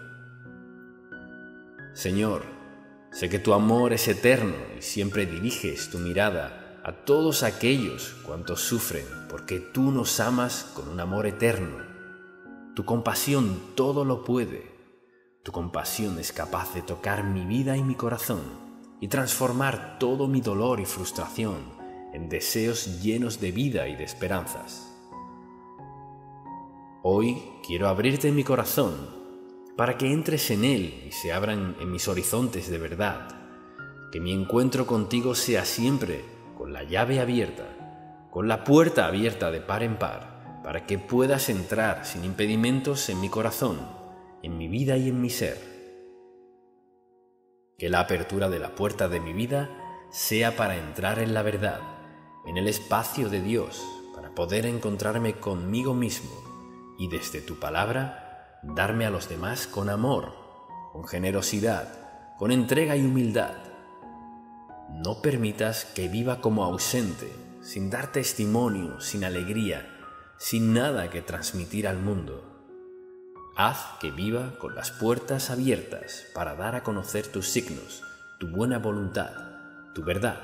Señor, sé que tu amor es eterno y siempre diriges tu mirada a todos aquellos cuantos sufren, porque tú nos amas con un amor eterno. Tu compasión todo lo puede. Tu compasión es capaz de tocar mi vida y mi corazón y transformar todo mi dolor y frustración en deseos llenos de vida y de esperanzas. Hoy quiero abrirte mi corazón para que entres en él y se abran en mis horizontes de verdad. Que mi encuentro contigo sea siempre con la llave abierta, con la puerta abierta de par en par, para que puedas entrar sin impedimentos en mi corazón, en mi vida y en mi ser. Que la apertura de la puerta de mi vida sea para entrar en la verdad, en el espacio de Dios, para poder encontrarme conmigo mismo y desde tu palabra darme a los demás con amor, con generosidad, con entrega y humildad. No permitas que viva como ausente, sin dar testimonio, sin alegría, sin nada que transmitir al mundo. Haz que viva con las puertas abiertas para dar a conocer tus signos, tu buena voluntad, tu verdad.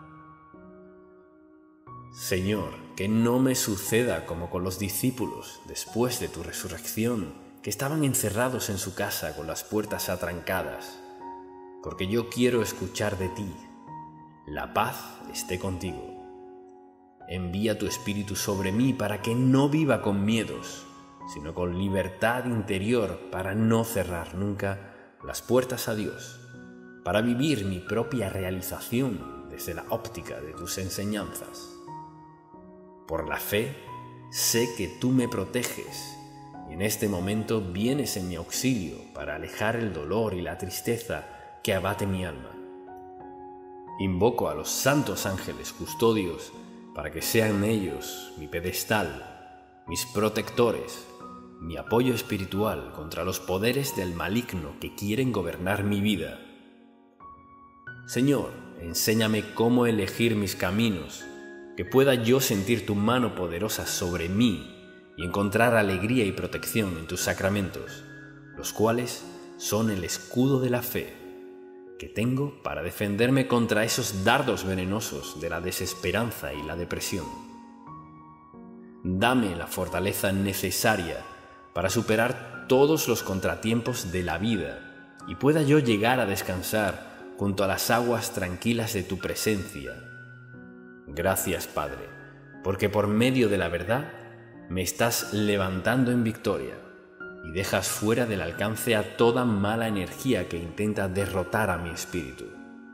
Señor, que no me suceda como con los discípulos después de tu resurrección, que estaban encerrados en su casa con las puertas atrancadas, porque yo quiero escuchar de ti. La paz esté contigo. Envía tu espíritu sobre mí para que no viva con miedos, sino con libertad interior para no cerrar nunca las puertas a Dios, para vivir mi propia realización desde la óptica de tus enseñanzas. Por la fe, sé que tú me proteges y en este momento vienes en mi auxilio para alejar el dolor y la tristeza que abate mi alma. Invoco a los santos ángeles custodios para que sean ellos mi pedestal, mis protectores, mi apoyo espiritual contra los poderes del maligno que quieren gobernar mi vida. Señor, enséñame cómo elegir mis caminos, que pueda yo sentir tu mano poderosa sobre mí y encontrar alegría y protección en tus sacramentos, los cuales son el escudo de la fe que tengo para defenderme contra esos dardos venenosos de la desesperanza y la depresión. Dame la fortaleza necesaria para superar todos los contratiempos de la vida y pueda yo llegar a descansar junto a las aguas tranquilas de tu presencia. Gracias, Padre, porque por medio de la verdad me estás levantando en victoria y dejas fuera del alcance a toda mala energía que intenta derrotar a mi espíritu.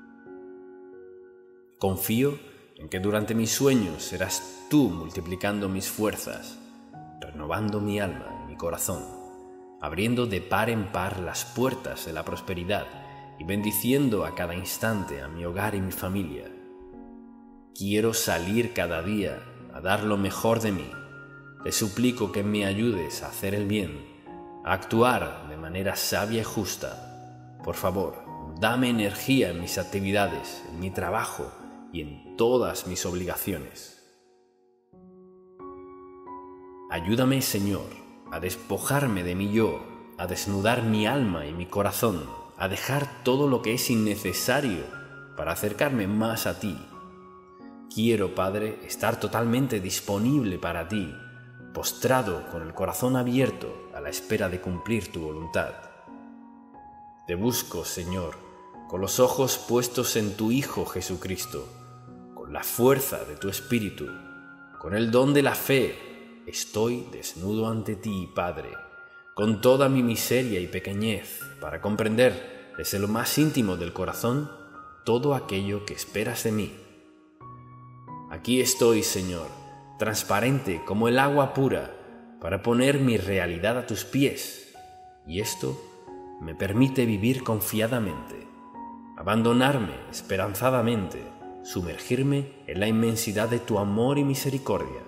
Confío en que durante mis sueños serás tú multiplicando mis fuerzas, renovando mi alma y mi corazón, abriendo de par en par las puertas de la prosperidad y bendiciendo a cada instante a mi hogar y mi familia. Quiero salir cada día a dar lo mejor de mí. Te suplico que me ayudes a hacer el bien, a actuar de manera sabia y justa. Por favor, dame energía en mis actividades, en mi trabajo y en todas mis obligaciones. Ayúdame, Señor, a despojarme de mi yo, a desnudar mi alma y mi corazón, a dejar todo lo que es innecesario para acercarme más a ti. Quiero, Padre, estar totalmente disponible para ti, postrado con el corazón abierto a la espera de cumplir tu voluntad. Te busco, Señor, con los ojos puestos en tu Hijo Jesucristo, con la fuerza de tu Espíritu, con el don de la fe. Estoy desnudo ante ti, Padre, con toda mi miseria y pequeñez, para comprender desde lo más íntimo del corazón todo aquello que esperas de mí. Aquí estoy, Señor, transparente como el agua pura, para poner mi realidad a tus pies, y esto me permite vivir confiadamente, abandonarme esperanzadamente, sumergirme en la inmensidad de tu amor y misericordia.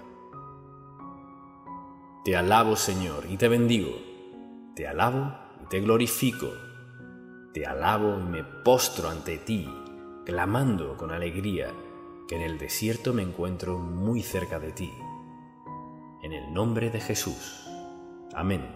Te alabo, Señor, y te bendigo, te alabo y te glorifico, te alabo y me postro ante ti, clamando con alegría que en el desierto me encuentro muy cerca de ti. En el nombre de Jesús. Amén.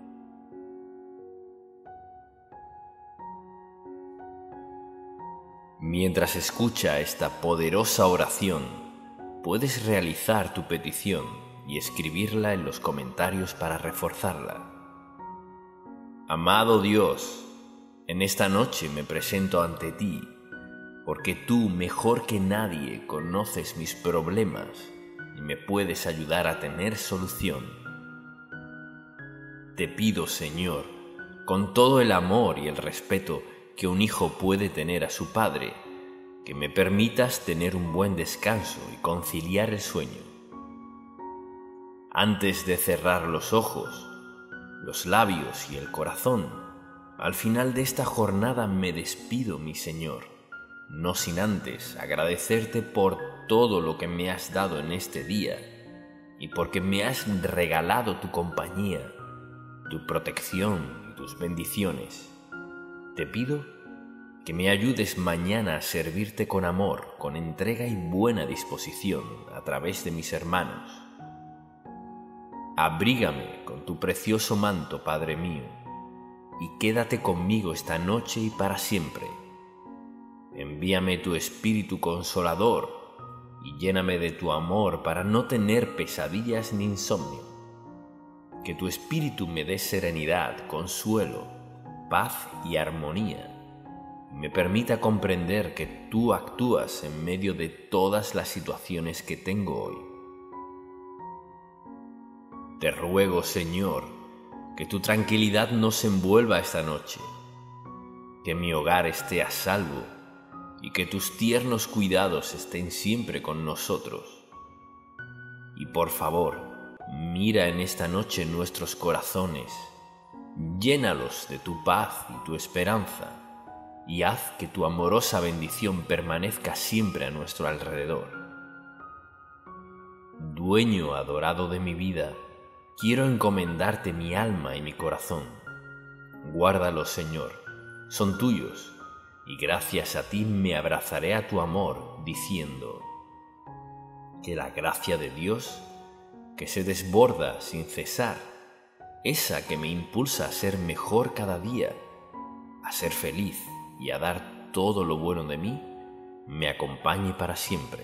Mientras escucha esta poderosa oración, puedes realizar tu petición y escribirla en los comentarios para reforzarla. Amado Dios, en esta noche me presento ante ti, porque tú mejor que nadie conoces mis problemas y me puedes ayudar a tener solución. Te pido, Señor, con todo el amor y el respeto que un hijo puede tener a su padre, que me permitas tener un buen descanso y conciliar el sueño. Antes de cerrar los ojos, los labios y el corazón, al final de esta jornada me despido, mi Señor, no sin antes agradecerte por todo lo que me has dado en este día y porque me has regalado tu compañía, tu protección y tus bendiciones. Te pido que me ayudes mañana a servirte con amor, con entrega y buena disposición a través de mis hermanos. Abrígame con tu precioso manto, Padre mío, y quédate conmigo esta noche y para siempre. Envíame tu Espíritu Consolador y lléname de tu amor para no tener pesadillas ni insomnio. Que tu Espíritu me dé serenidad, consuelo, paz y armonía, y me permita comprender que tú actúas en medio de todas las situaciones que tengo hoy. Te ruego, Señor, que tu tranquilidad nos envuelva esta noche, que mi hogar esté a salvo y que tus tiernos cuidados estén siempre con nosotros. Y por favor,
mira en esta noche nuestros corazones, llénalos de tu paz y tu esperanza, y haz que tu amorosa bendición permanezca siempre a nuestro alrededor. Dueño adorado de mi vida, quiero encomendarte mi alma y mi corazón. Guárdalos, Señor, son tuyos, y gracias a ti me abrazaré a tu amor, diciendo: que la gracia de Dios, que se desborda sin cesar, esa que me impulsa a ser mejor cada día, a ser feliz y a dar todo lo bueno de mí, me acompañe para siempre.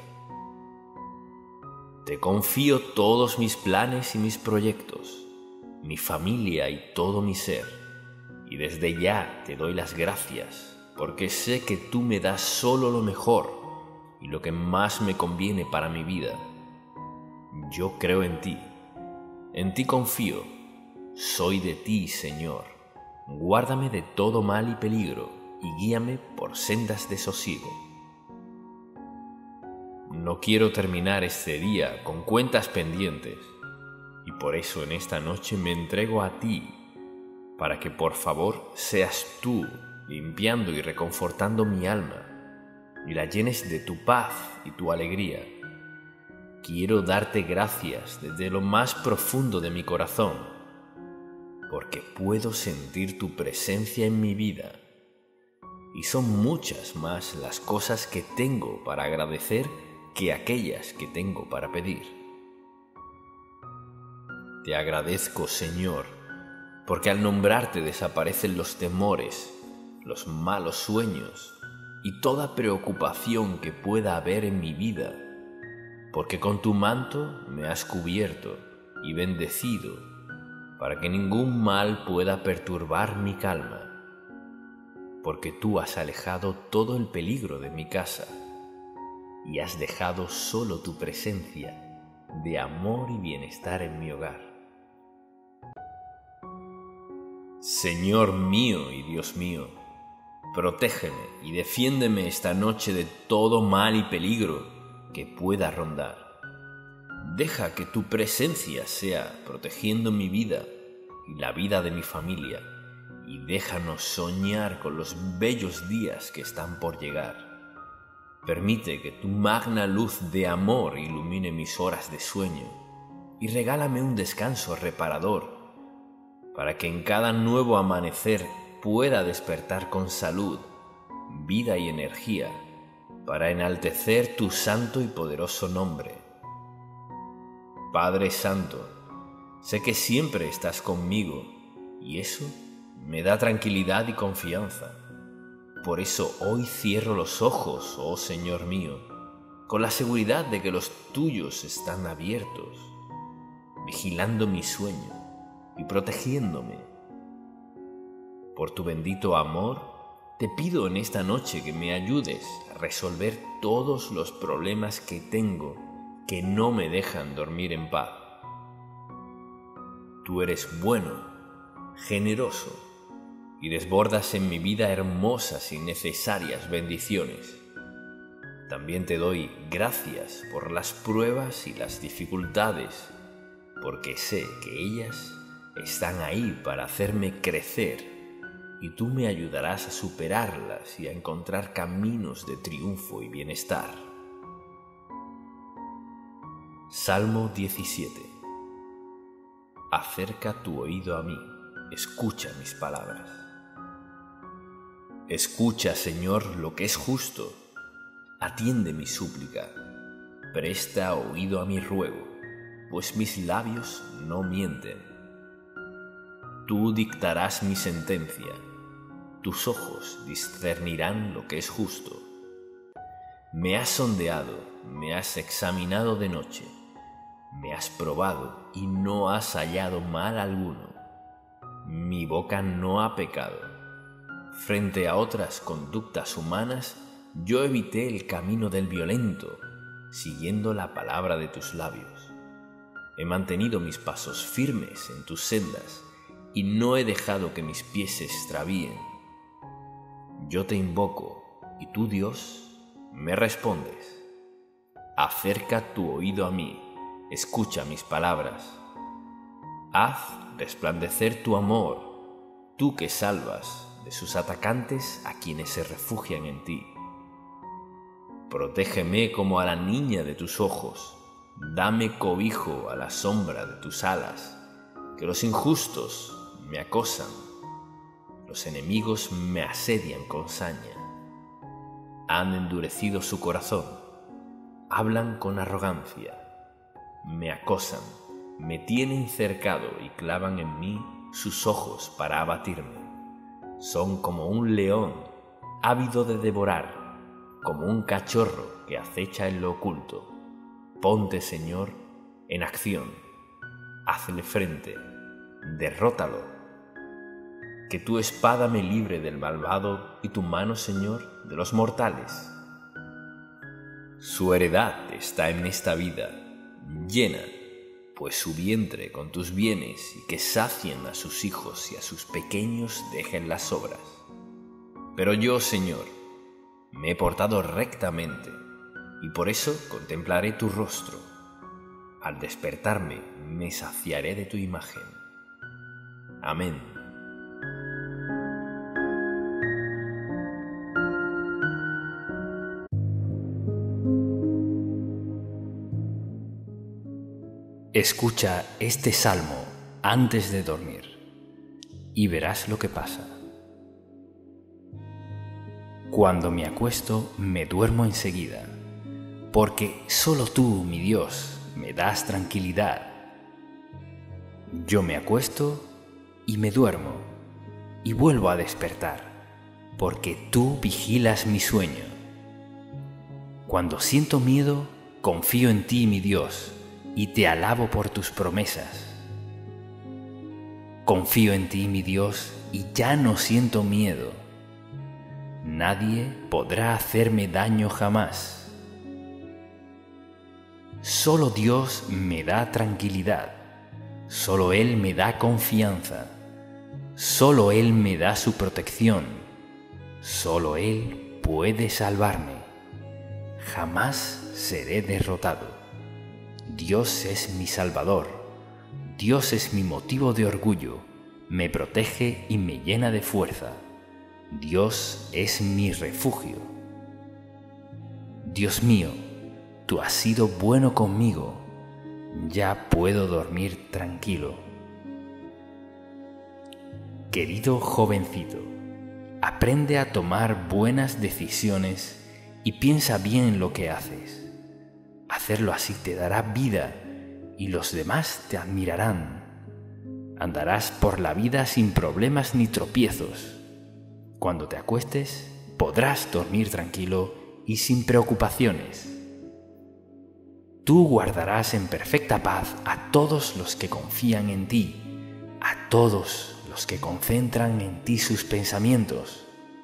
Te confío todos mis planes y mis proyectos, mi familia y todo mi ser, y desde ya te doy las gracias, porque sé que tú me das solo lo mejor y lo que más me conviene para mi vida. Yo creo en ti confío, soy de ti, Señor. Guárdame de todo mal y peligro, y guíame por sendas de sosiego. No quiero terminar este día con cuentas pendientes, y por eso en esta noche me entrego a ti, para que por favor seas tú limpiando y reconfortando mi alma, y la llenes de tu paz y tu alegría. Quiero darte gracias desde lo más profundo de mi corazón, porque puedo sentir tu presencia en mi vida, y son muchas más las cosas que tengo para agradecer que aquellas que tengo para pedir. Te agradezco, Señor, porque al nombrarte desaparecen los temores, los malos sueños y toda preocupación que pueda haber en mi vida, porque con tu manto me has cubierto y bendecido para que ningún mal pueda perturbar mi calma, porque tú has alejado todo el peligro de mi casa y has dejado solo tu presencia de amor y bienestar en mi hogar. Señor mío y Dios mío, protégeme y defiéndeme esta noche de todo mal y peligro que pueda rondar. Deja que tu presencia sea protegiendo mi vida y la vida de mi familia, y déjanos soñar con los bellos días que están por llegar. Permite que tu magna luz de amor ilumine mis horas de sueño y regálame un descanso reparador, para que en cada nuevo amanecer pueda despertar con salud, vida y energía, para enaltecer tu santo y poderoso nombre. Padre Santo, sé que siempre estás conmigo y eso me da tranquilidad y confianza. Por eso hoy cierro los ojos, oh Señor mío, con la seguridad de que los tuyos están abiertos, vigilando mi sueño y protegiéndome. Por tu bendito amor, te pido en esta noche que me ayudes a resolver todos los problemas que tengo que no me dejan dormir en paz. Tú eres bueno, generoso, y desbordas en mi vida hermosas y necesarias bendiciones. También te doy gracias por las pruebas y las dificultades, porque sé que ellas están ahí para hacerme crecer, y tú me ayudarás a superarlas y a encontrar caminos de triunfo y bienestar. Salmo 17. Acerca tu oído a mí, escucha mis palabras. Escucha, Señor, lo que es justo, atiende mi súplica, presta oído a mi ruego, pues mis labios no mienten. Tú dictarás mi sentencia, tus ojos discernirán lo que es justo. Me has sondeado, me has examinado de noche, me has probado y no has hallado mal alguno. Mi boca no ha pecado. Frente a otras conductas humanas, yo evité el camino del violento, siguiendo la palabra de tus labios. He mantenido mis pasos firmes en tus sendas y no he dejado que mis pies se extravíen. Yo te invoco y tú, Dios, me respondes. Acerca tu oído a mí, escucha mis palabras. Haz resplandecer tu amor, tú que salvas de sus atacantes a quienes se refugian en ti. Protégeme como a la niña de tus ojos, dame cobijo a la sombra de tus alas, que los injustos me acosan, los enemigos me asedian con saña. Han endurecido su corazón, hablan con arrogancia, me acosan, me tienen cercado y clavan en mí sus ojos para abatirme. Son como un león ávido de devorar, como un cachorro que acecha en lo oculto. Ponte, Señor, en acción, hazle frente, derrótalo. Que tu espada me libre del malvado y tu mano, Señor, de los mortales. Su heredad está en esta vida, llena, pues su vientre con tus bienes, y que sacien a sus hijos y a sus pequeños dejen las obras. Pero yo, Señor, me he portado rectamente, y por eso contemplaré tu rostro. Al despertarme, me saciaré de tu imagen. Amén.
Escucha este salmo antes de dormir y verás lo que pasa. Cuando me acuesto, me duermo enseguida, porque solo tú, mi Dios, me das tranquilidad. Yo me acuesto y me duermo, y vuelvo a despertar, porque tú vigilas mi sueño. Cuando siento miedo, confío en ti, mi Dios, y te alabo por tus promesas. Confío en ti, mi Dios, y ya no siento miedo. Nadie podrá hacerme daño jamás. Solo Dios me da tranquilidad, solo Él me da confianza, solo Él me da su protección, solo Él puede salvarme. Jamás seré derrotado. Dios es mi Salvador, Dios es mi motivo de orgullo, me protege y me llena de fuerza. Dios es mi refugio. Dios mío, tú has sido bueno conmigo, ya puedo dormir tranquilo. Querido jovencito, aprende a tomar buenas decisiones y piensa bien lo que haces. Hacerlo así te dará vida y los demás te admirarán. Andarás por la vida sin problemas ni tropiezos. Cuando te acuestes, podrás dormir tranquilo y sin preocupaciones. Tú guardarás en perfecta paz a todos los que confían en ti, a todos los que concentran en ti sus pensamientos.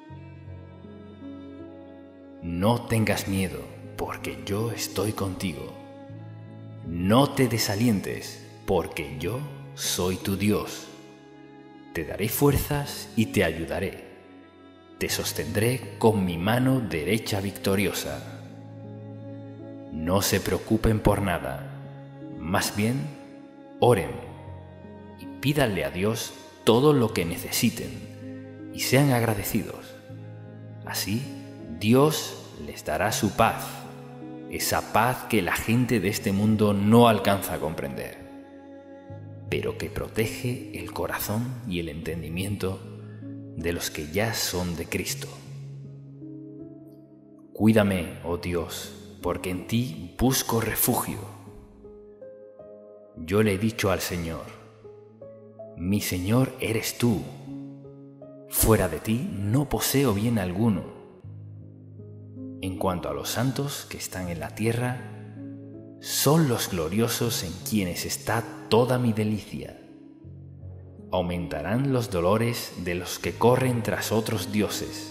No tengas miedo, porque yo estoy contigo. No te desalientes, porque yo soy tu Dios. Te daré fuerzas y te ayudaré. Te sostendré con mi mano derecha victoriosa. No se preocupen por nada, más bien oren y pídanle a Dios todo lo que necesiten y sean agradecidos. Así, Dios les dará su paz, esa paz que la gente de este mundo no alcanza a comprender, pero que protege el corazón y el entendimiento de los que ya son de Cristo. Cuídame, oh Dios, porque en ti busco refugio. Yo le he dicho al Señor, mi Señor eres tú. Fuera de ti no poseo bien alguno. En cuanto a los santos que están en la tierra, son los gloriosos en quienes está toda mi delicia. Aumentarán los dolores de los que corren tras otros dioses.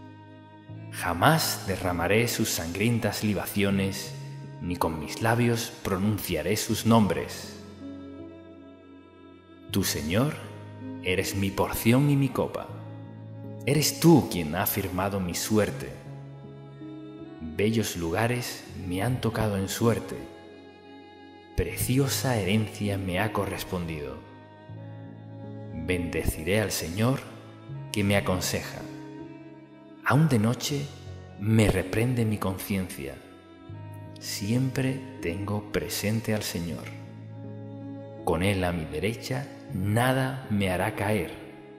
Jamás derramaré sus sangrientas libaciones, ni con mis labios pronunciaré sus nombres. Tú, Señor, eres mi porción y mi copa. Eres tú quien ha firmado mi suerte. Bellos lugares me han tocado en suerte. Preciosa herencia me ha correspondido. Bendeciré al Señor que me aconseja. Aún de noche me reprende mi conciencia. Siempre tengo presente al Señor. Con Él a mi derecha, nada me hará caer.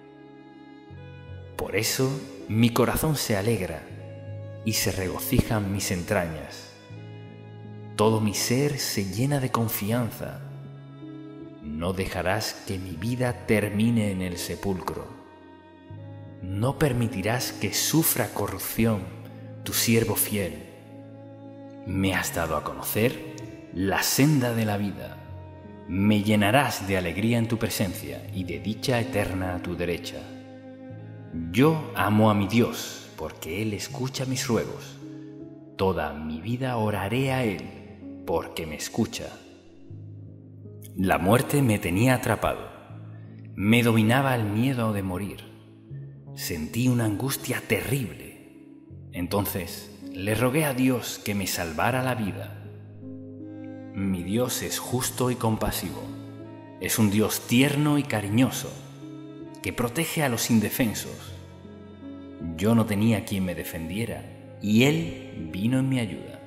Por eso mi corazón se alegra y se regocijan mis entrañas. Todo mi ser se llena de confianza. No dejarás que mi vida termine en el sepulcro. No permitirás que sufra corrupción tu siervo fiel. Me has dado a conocer la senda de la vida. Me llenarás de alegría en tu presencia y de dicha eterna a tu derecha. Yo amo a mi Dios, porque Él escucha mis ruegos. Toda mi vida oraré a Él, porque me escucha. La muerte me tenía atrapado. Me dominaba el miedo de morir. Sentí una angustia terrible. Entonces le rogué a Dios que me salvara la vida. Mi Dios es justo y compasivo. Es un Dios tierno y cariñoso, que protege a los indefensos. Yo no tenía quien me defendiera, y Él vino en mi ayuda.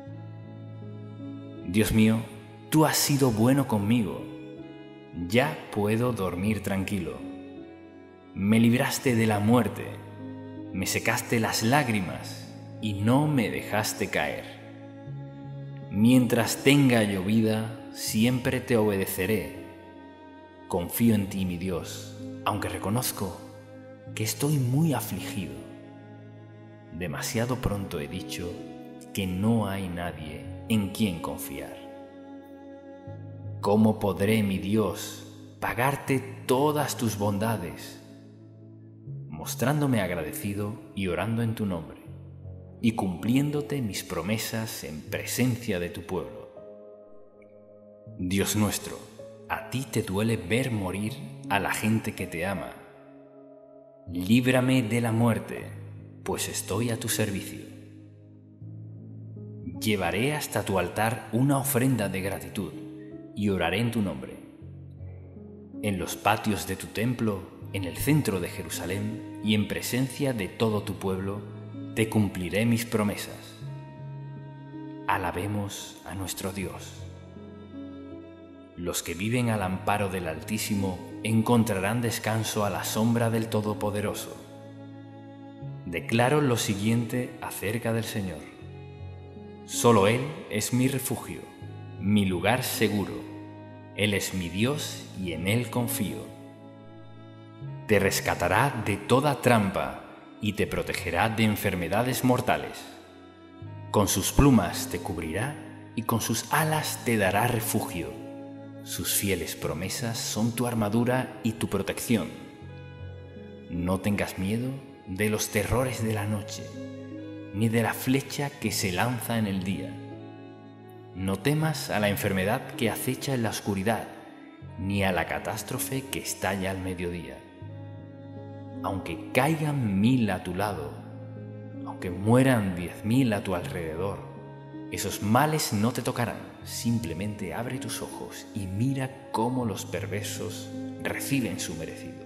Dios mío, tú has sido bueno conmigo. Ya puedo dormir tranquilo. Me libraste de la muerte, me secaste las lágrimas y no me dejaste caer. Mientras tenga yo vida, siempre te obedeceré. Confío en ti, mi Dios, aunque reconozco que estoy muy afligido. Demasiado pronto he dicho que no hay nadie en quien confiar. ¿Cómo podré, mi Dios, pagarte todas tus bondades? Mostrándome agradecido y orando en tu nombre, y cumpliéndote mis promesas en presencia de tu pueblo. Dios nuestro, a ti te duele ver morir a la gente que te ama. Líbrame de la muerte, pues estoy a tu servicio. Llevaré hasta tu altar una ofrenda de gratitud y oraré en tu nombre. En los patios de tu templo, en el centro de Jerusalén y en presencia de todo tu pueblo, te cumpliré mis promesas. Alabemos a nuestro Dios. Los que viven al amparo del Altísimo encontrarán descanso a la sombra del Todopoderoso. Declaro lo siguiente acerca del Señor. Solo Él es mi refugio, mi lugar seguro. Él es mi Dios y en Él confío. Te rescatará de toda trampa y te protegerá de enfermedades mortales. Con sus plumas te cubrirá y con sus alas te dará refugio. Sus fieles promesas son tu armadura y tu protección. No tengas miedo de los terrores de la noche, ni de la flecha que se lanza en el día. No temas a la enfermedad que acecha en la oscuridad, ni a la catástrofe que estalla al mediodía. Aunque caigan 1000 a tu lado, aunque mueran 10.000 a tu alrededor, esos males no te tocarán. Simplemente abre tus ojos y mira cómo los perversos reciben su merecido.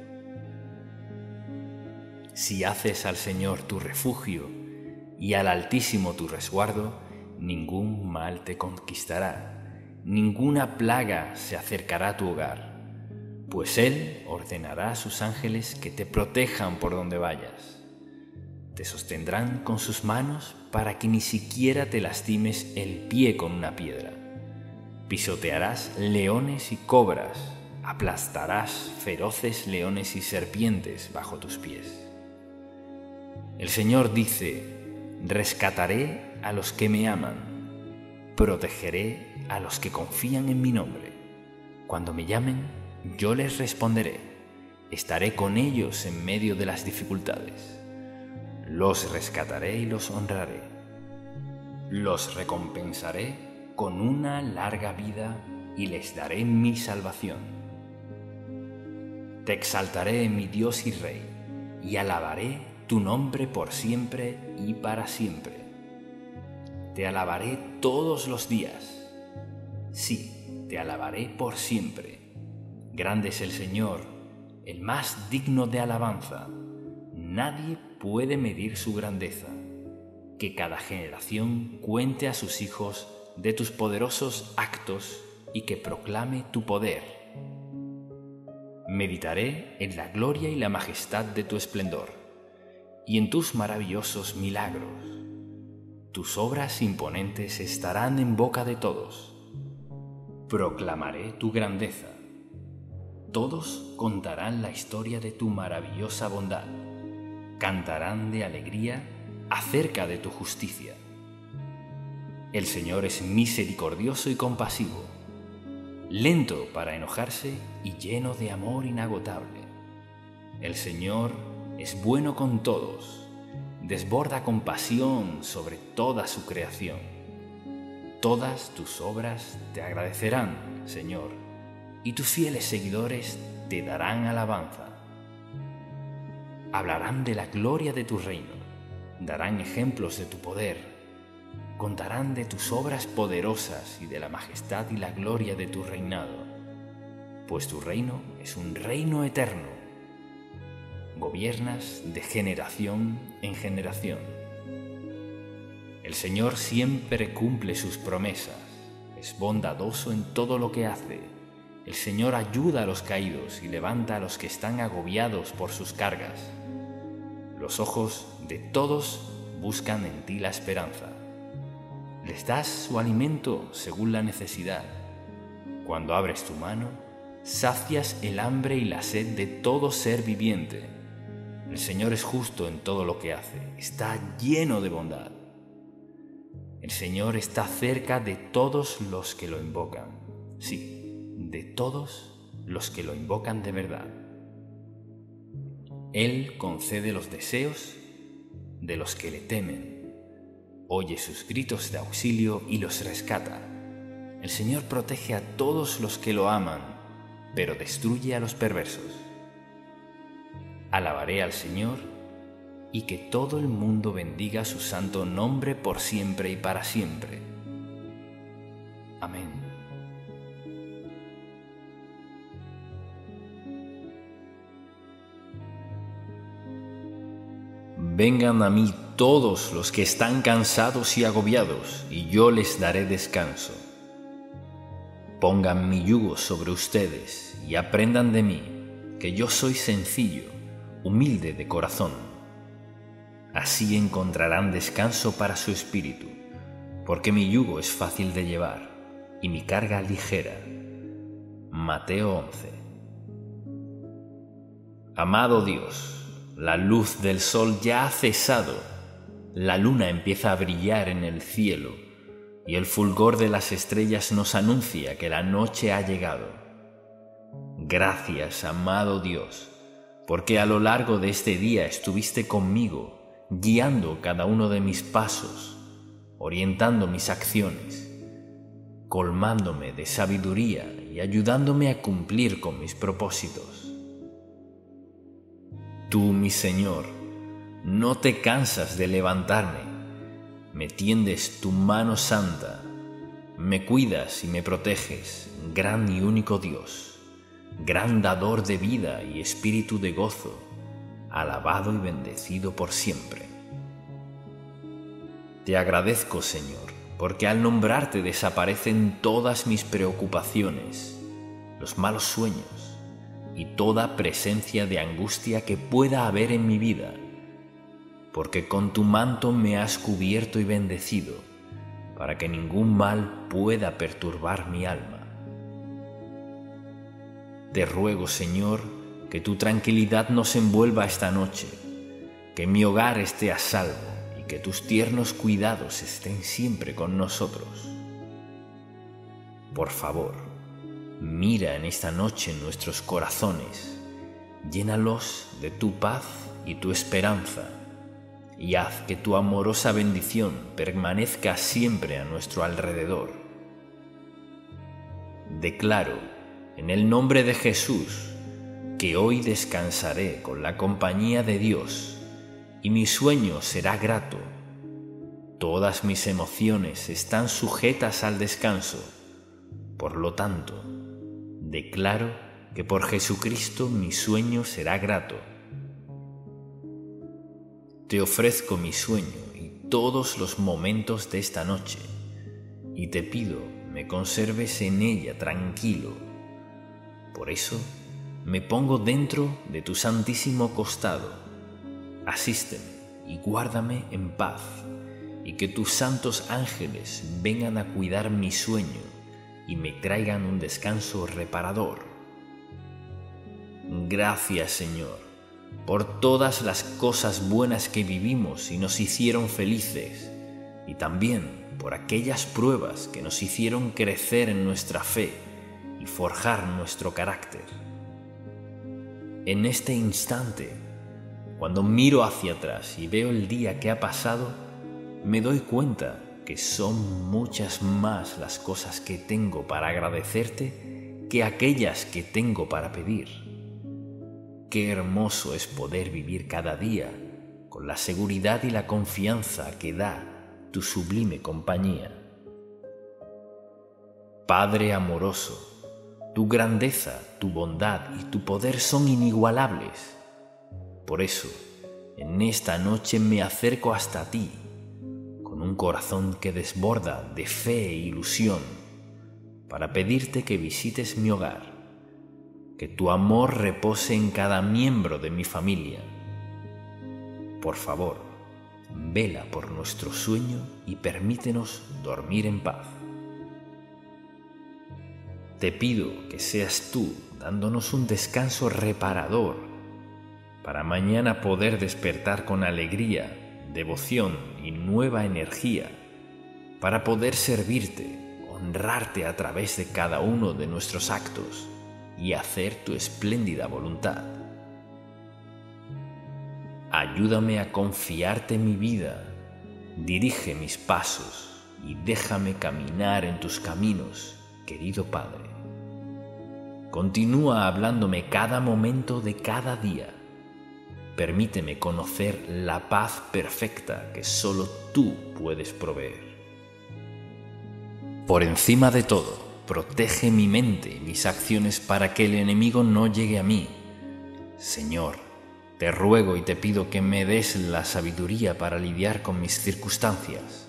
Si haces al Señor tu refugio y al Altísimo tu resguardo, ningún mal te conquistará, ninguna plaga se acercará a tu hogar. Pues Él ordenará a sus ángeles que te protejan por donde vayas. Te sostendrán con sus manos para que ni siquiera te lastimes el pie con una piedra. Pisotearás leones y cobras, aplastarás feroces leones y serpientes bajo tus pies. El Señor dice: rescataré a los que me aman, protegeré a los que confían en mi nombre. Cuando me llamen, yo les responderé, estaré con ellos en medio de las dificultades. Los rescataré y los honraré. Los recompensaré con una larga vida y les daré mi salvación. Te exaltaré, mi Dios y Rey, y alabaré tu nombre por siempre y para siempre. Te alabaré todos los días. Sí, te alabaré por siempre. Grande es el Señor el más digno de alabanza. Nadie puede medir su grandeza. Que cada generación cuente a sus hijos de tus poderosos actos y que proclame tu poder. Meditaré en la gloria y la majestad de tu esplendor y en tus maravillosos milagros. Tus obras imponentes estarán en boca de todos. Proclamaré tu grandeza. Todos contarán la historia de tu maravillosa bondad. Cantarán de alegría acerca de tu justicia. El Señor es misericordioso y compasivo, lento para enojarse y lleno de amor inagotable. El Señor es bueno con todos, desborda compasión sobre toda su creación. Todas tus obras te agradecerán, Señor, y tus fieles seguidores te darán alabanza. Hablarán de la gloria de tu reino, darán ejemplos de tu poder, contarán de tus obras poderosas y de la majestad y la gloria de tu reinado, pues tu reino es un reino eterno. Gobiernas de generación en generación. El Señor siempre cumple sus promesas, es bondadoso en todo lo que hace. El Señor ayuda a los caídos y levanta a los que están agobiados por sus cargas. Los ojos de todos buscan en ti la esperanza. Les das su alimento según la necesidad. Cuando abres tu mano, sacias el hambre y la sed de todo ser viviente. El Señor es justo en todo lo que hace, está lleno de bondad. El Señor está cerca de todos los que lo invocan. Sí, de todos los que lo invocan de verdad. Él concede los deseos de los que le temen, oye sus gritos de auxilio y los rescata. El Señor protege a todos los que lo aman, pero destruye a los perversos. Alabaré al Señor y que todo el mundo bendiga su santo nombre por siempre y para siempre. Amén.
Vengan a mí todos los que están cansados y agobiados, y yo les daré descanso. Pongan mi yugo sobre ustedes y aprendan de mí, que yo soy sencillo, humilde de corazón. Así encontrarán descanso para su espíritu, porque mi yugo es fácil de llevar y mi carga ligera. Mateo 11. Amado Dios, la luz del sol ya ha cesado, la luna empieza a brillar en el cielo y el fulgor de las estrellas nos anuncia que la noche ha llegado. Gracias, amado Dios, porque a lo largo de este día estuviste conmigo, guiando cada uno de mis pasos, orientando mis acciones, colmándome de sabiduría y ayudándome a cumplir con mis propósitos. Tú, mi Señor, no te cansas de levantarme, me tiendes tu mano santa, me cuidas y me proteges, gran y único Dios, gran dador de vida y espíritu de gozo, alabado y bendecido por siempre. Te agradezco, Señor, porque al nombrarte desaparecen todas mis preocupaciones, los malos sueños y toda presencia de angustia que pueda haber en mi vida, porque con tu manto me has cubierto y bendecido, para que ningún mal pueda perturbar mi alma. Te ruego, Señor, que tu tranquilidad nos envuelva esta noche, que mi hogar esté a salvo y que tus tiernos cuidados estén siempre con nosotros. Por favor, mira en esta noche nuestros corazones, llénalos de tu paz y tu esperanza, y haz que tu amorosa bendición permanezca siempre a nuestro alrededor. Declaro, en el nombre de Jesús, que hoy descansaré con la compañía de Dios, y mi sueño será grato. Todas mis emociones están sujetas al descanso. Por lo tanto, declaro que por Jesucristo mi sueño será grato. Te ofrezco mi sueño y todos los momentos de esta noche, y te pido me conserves en ella tranquilo. Por eso me pongo dentro de tu santísimo costado. Asísteme y guárdame en paz, y que tus santos ángeles vengan a cuidar mi sueño y me traigan un descanso reparador. Gracias, Señor, por todas las cosas buenas que vivimos y nos hicieron felices, y también por aquellas pruebas que nos hicieron crecer en nuestra fe y forjar nuestro carácter. En este instante, cuando miro hacia atrás y veo el día que ha pasado, me doy cuenta que son muchas más las cosas que tengo para agradecerte que aquellas que tengo para pedir. Qué hermoso es poder vivir cada día con la seguridad y la confianza que da tu sublime compañía. Padre amoroso, tu grandeza, tu bondad y tu poder son inigualables. Por eso, en esta noche me acerco hasta ti, con un corazón que desborda de fe e ilusión, para pedirte que visites mi hogar, que tu amor repose en cada miembro de mi familia. Por favor, vela por nuestro sueño y permítenos dormir en paz. Te pido que seas tú dándonos un descanso reparador para mañana poder despertar con alegría, devoción y nueva energía para poder servirte, honrarte a través de cada uno de nuestros actos y hacer tu espléndida voluntad. Ayúdame a confiarte mi vida, dirige mis pasos y déjame caminar en tus caminos, querido Padre. Continúa hablándome cada momento de cada día. Permíteme conocer la paz perfecta que solo tú puedes proveer. Por encima de todo, protege mi mente y mis acciones para que el enemigo no llegue a mí. Señor, te ruego y te pido que me des la sabiduría para lidiar con mis circunstancias.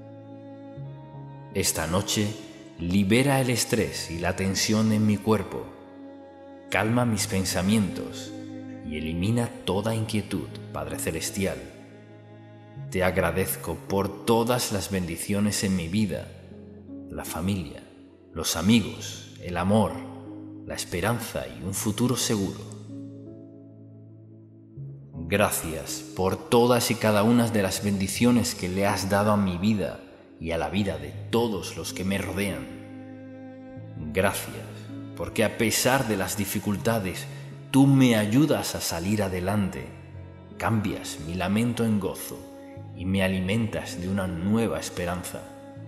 Esta noche, libera el estrés y la tensión en mi cuerpo, calma mis pensamientos y elimina toda inquietud, Padre Celestial. Te agradezco por todas las bendiciones en mi vida, la familia, los amigos, el amor, la esperanza y un futuro seguro. Gracias por todas y cada una de las bendiciones que le has dado a mi vida y a la vida de todos los que me rodean. Gracias, porque a pesar de las dificultades, tú me ayudas a salir adelante, cambias mi lamento en gozo y me alimentas de una nueva esperanza.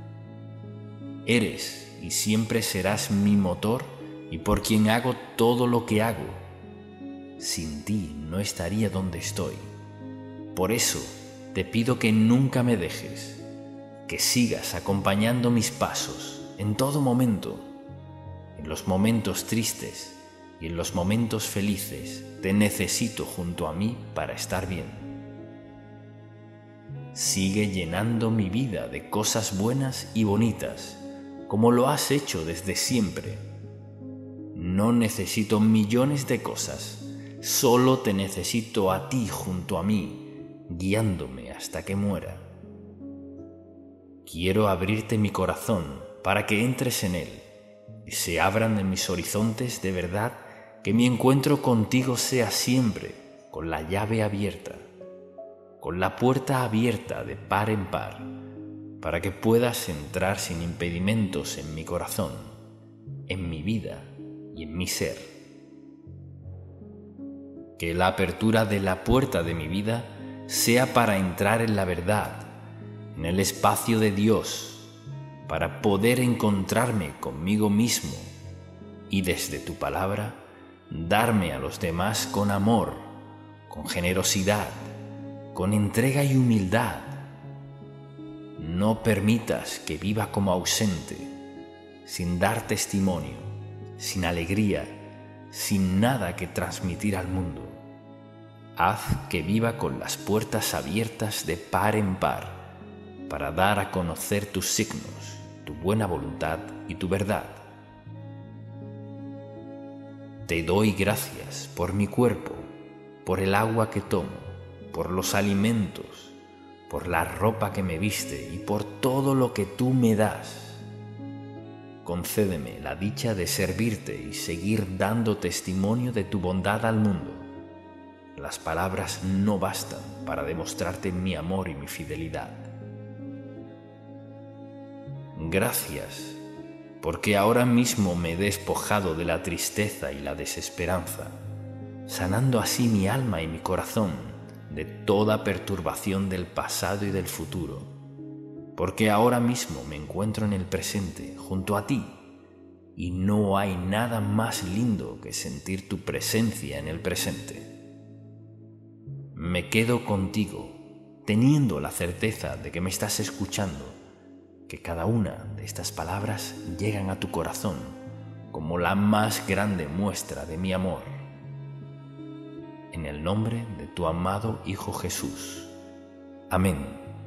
Eres y siempre serás mi motor y por quien hago todo lo que hago. Sin ti no estaría donde estoy. Por eso te pido que nunca me dejes, que sigas acompañando mis pasos en todo momento. En los momentos tristes y en los momentos felices te necesito junto a mí para estar bien. Sigue llenando mi vida de cosas buenas y bonitas, como lo has hecho desde siempre. No necesito millones de cosas, solo te necesito a ti junto a mí, guiándome hasta que muera. Quiero abrirte mi corazón para que entres en él y se abran en mis horizontes de verdad, que mi encuentro contigo sea siempre con la llave abierta, con la puerta abierta de par en par, para que puedas entrar sin impedimentos en mi corazón, en mi vida y en mi ser. Que la apertura de la puerta de mi vida sea para entrar en la verdad, en el espacio de Dios, para poder encontrarme conmigo mismo y desde tu palabra darme a los demás con amor, con generosidad, con entrega y humildad. No permitas que viva como ausente, sin dar testimonio, sin alegría,
sin nada que transmitir al mundo. Haz que viva con las puertas abiertas de par en par, para dar a conocer tus signos, tu buena voluntad y tu verdad. Te doy gracias por mi cuerpo, por el agua que tomo, por los alimentos, por la ropa que me viste y por todo lo que tú me das. Concédeme la dicha de servirte y seguir dando testimonio de tu bondad al mundo. Las palabras no bastan para demostrarte mi amor y mi fidelidad. Gracias, porque ahora mismo me he despojado de la tristeza y la desesperanza, sanando así mi alma y mi corazón de toda perturbación del pasado y del futuro, porque ahora mismo me encuentro en el presente, junto a ti, y no hay nada más lindo que sentir tu presencia en el presente. Me quedo contigo, teniendo la certeza de que me estás escuchando, que cada una de estas palabras llegan a tu corazón como la más grande muestra de mi amor. En el nombre de tu amado Hijo Jesús. Amén.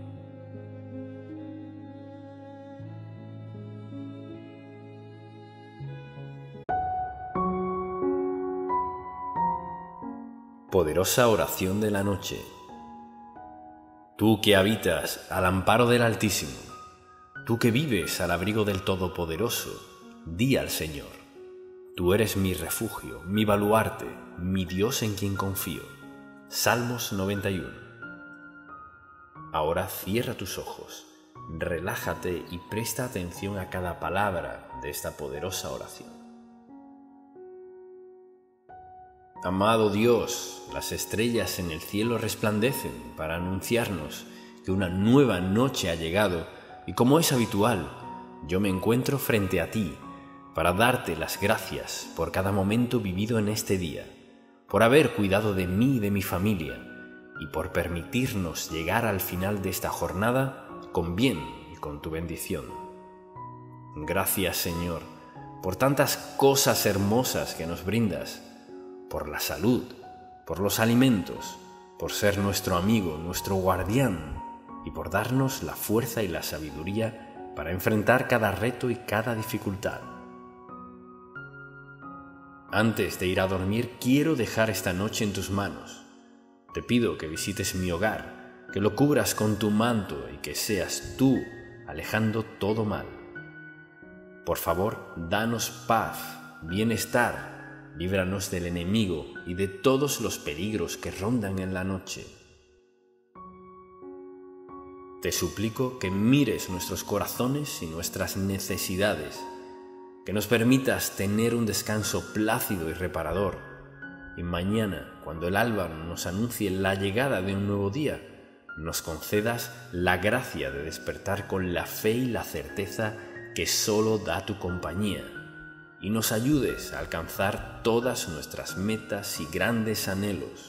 Poderosa oración de la noche. Tú que habitas al amparo del Altísimo, tú que vives al abrigo del Todopoderoso, di al Señor: tú eres mi refugio, mi baluarte, mi Dios en quien confío. Salmos 91. Ahora cierra tus ojos, relájate y presta atención a cada palabra de esta poderosa oración. Amado Dios, las estrellas en el cielo resplandecen para anunciarnos que una nueva noche ha llegado y, como es habitual, yo me encuentro frente a ti para darte las gracias por cada momento vivido en este día, por haber cuidado de mí y de mi familia y por permitirnos llegar al final de esta jornada con bien y con tu bendición. Gracias, Señor, por tantas cosas hermosas que nos brindas, por la salud, por los alimentos, por ser nuestro amigo, nuestro guardián, y por darnos la fuerza y la sabiduría para enfrentar cada reto y cada dificultad. Antes de ir a dormir, quiero dejar esta noche en tus manos. Te pido que visites mi hogar, que lo cubras con tu manto y que seas tú alejando todo mal. Por favor, danos paz, bienestar, líbranos del enemigo y de todos los peligros que rondan en la noche. Te suplico que mires nuestros corazones y nuestras necesidades, que nos permitas tener un descanso plácido y reparador, y mañana, cuando el alba nos anuncie la llegada de un nuevo día, nos concedas la gracia de despertar con la fe y la certeza que solo da tu compañía, y nos ayudes a alcanzar todas nuestras metas y grandes anhelos.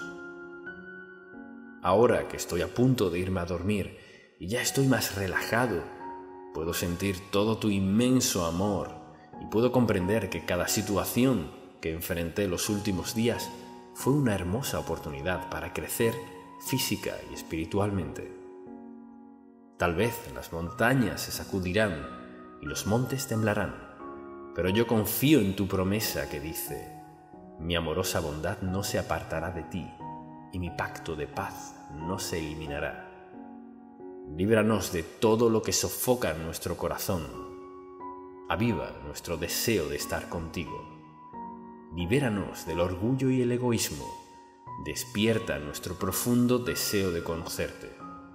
Ahora que estoy a punto de irme a dormir y ya estoy más relajado, puedo sentir todo tu inmenso amor y puedo comprender que cada situación que enfrenté los últimos días fue una hermosa oportunidad para crecer física y espiritualmente. Tal vez las montañas se sacudirán y los montes temblarán, pero yo confío en tu promesa que dice: mi amorosa bondad no se apartará de ti y mi pacto de paz no se eliminará. Líbranos de todo lo que sofoca nuestro corazón. Aviva nuestro deseo de estar contigo. Libéranos del orgullo y el egoísmo. Despierta nuestro profundo deseo de conocerte.